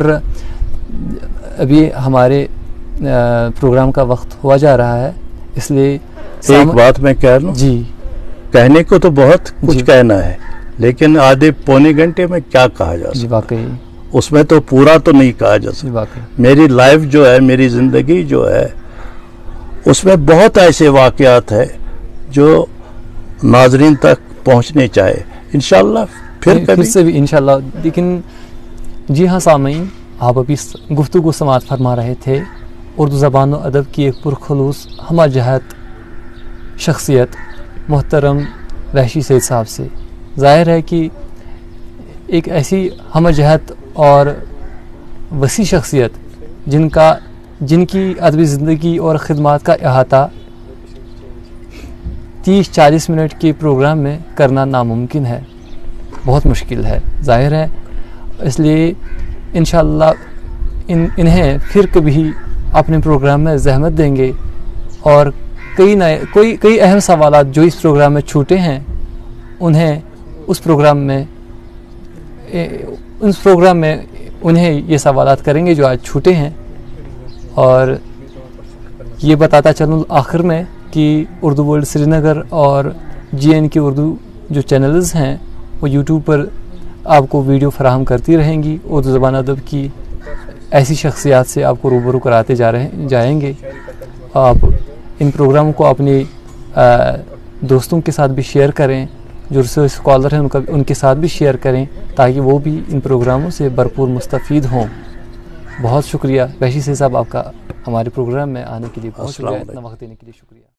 ابھی ہمارے پروگرام کا وقت ہوا جا رہا ہے, اس لیے ایک بات میں کہہ لوں. جی کہنے کو تو بہت کچھ کہنا ہے, لیکن آدھے پونے گھنٹے میں کیا کہا جا سکتا. واقعی اس میں تو پورا تو نہیں کہا جا سکتا. میری لائف جو ہے, میری زندگی جو ہے, اس میں بہت ایسے واقعات ہیں جو ناظرین تک پہنچنے چاہے. انشاءاللہ پھر پھر سے بھی انشاءاللہ. لیکن جی ہاں سامعین, آپ ابھی گفتگو سماعت فرما رہے تھے اردو زبان و ادب کی ایک پرخلوص ہمہ جہت شخصیت محترم وحشی سید صاحب سے. ظاہر ہے کہ ایک ایسی ہمہ جہت اور وسیع شخصیت جن کا جن کی ادبی زندگی اور خدمات کا احاطہ تیس چالیس منٹ کے پروگرام میں کرنا ناممکن ہے, بہت مشکل ہے ظاہر ہے. اس لیے انشاءاللہ ان انہیں پھر کبھی اپنے پروگرام میں زحمت دیں گے اور کئی نئے کوئی کئی اہم سوالات جو اس پروگرام میں چھوٹے ہیں انہیں اس پروگرام میں اس پروگرام میں انہیں یہ سوالات کریں گے جو آج چھوٹے ہیں. اور یہ بتاتا چلوں آخر میں کہ اردو ورلڈ سری نگر اور جی این کی اردو جو چینلز ہیں وہ یوٹیوب پر آپ کو ویڈیو فراہم کرتی رہیں گی. اردو زبان ادب کی ایسی شخصیات سے آپ کو روبرو کراتے جا رہے جائیں گے. آپ ان پروگراموں کو اپنی دوستوں کے ساتھ بھی شیئر کریں، جو ریسرچ اسکالر ہیں ان کا ان کے ساتھ بھی شیئر کریں تاکہ وہ بھی ان پروگراموں سے بھرپور مستفید ہوں۔ بہت شکریہ وحشی سید صاحب آپ کا ہمارے پروگرام میں آنے کے لیے، بہت شکریہ، اتنا وقت دینے کے لیے شکریہ۔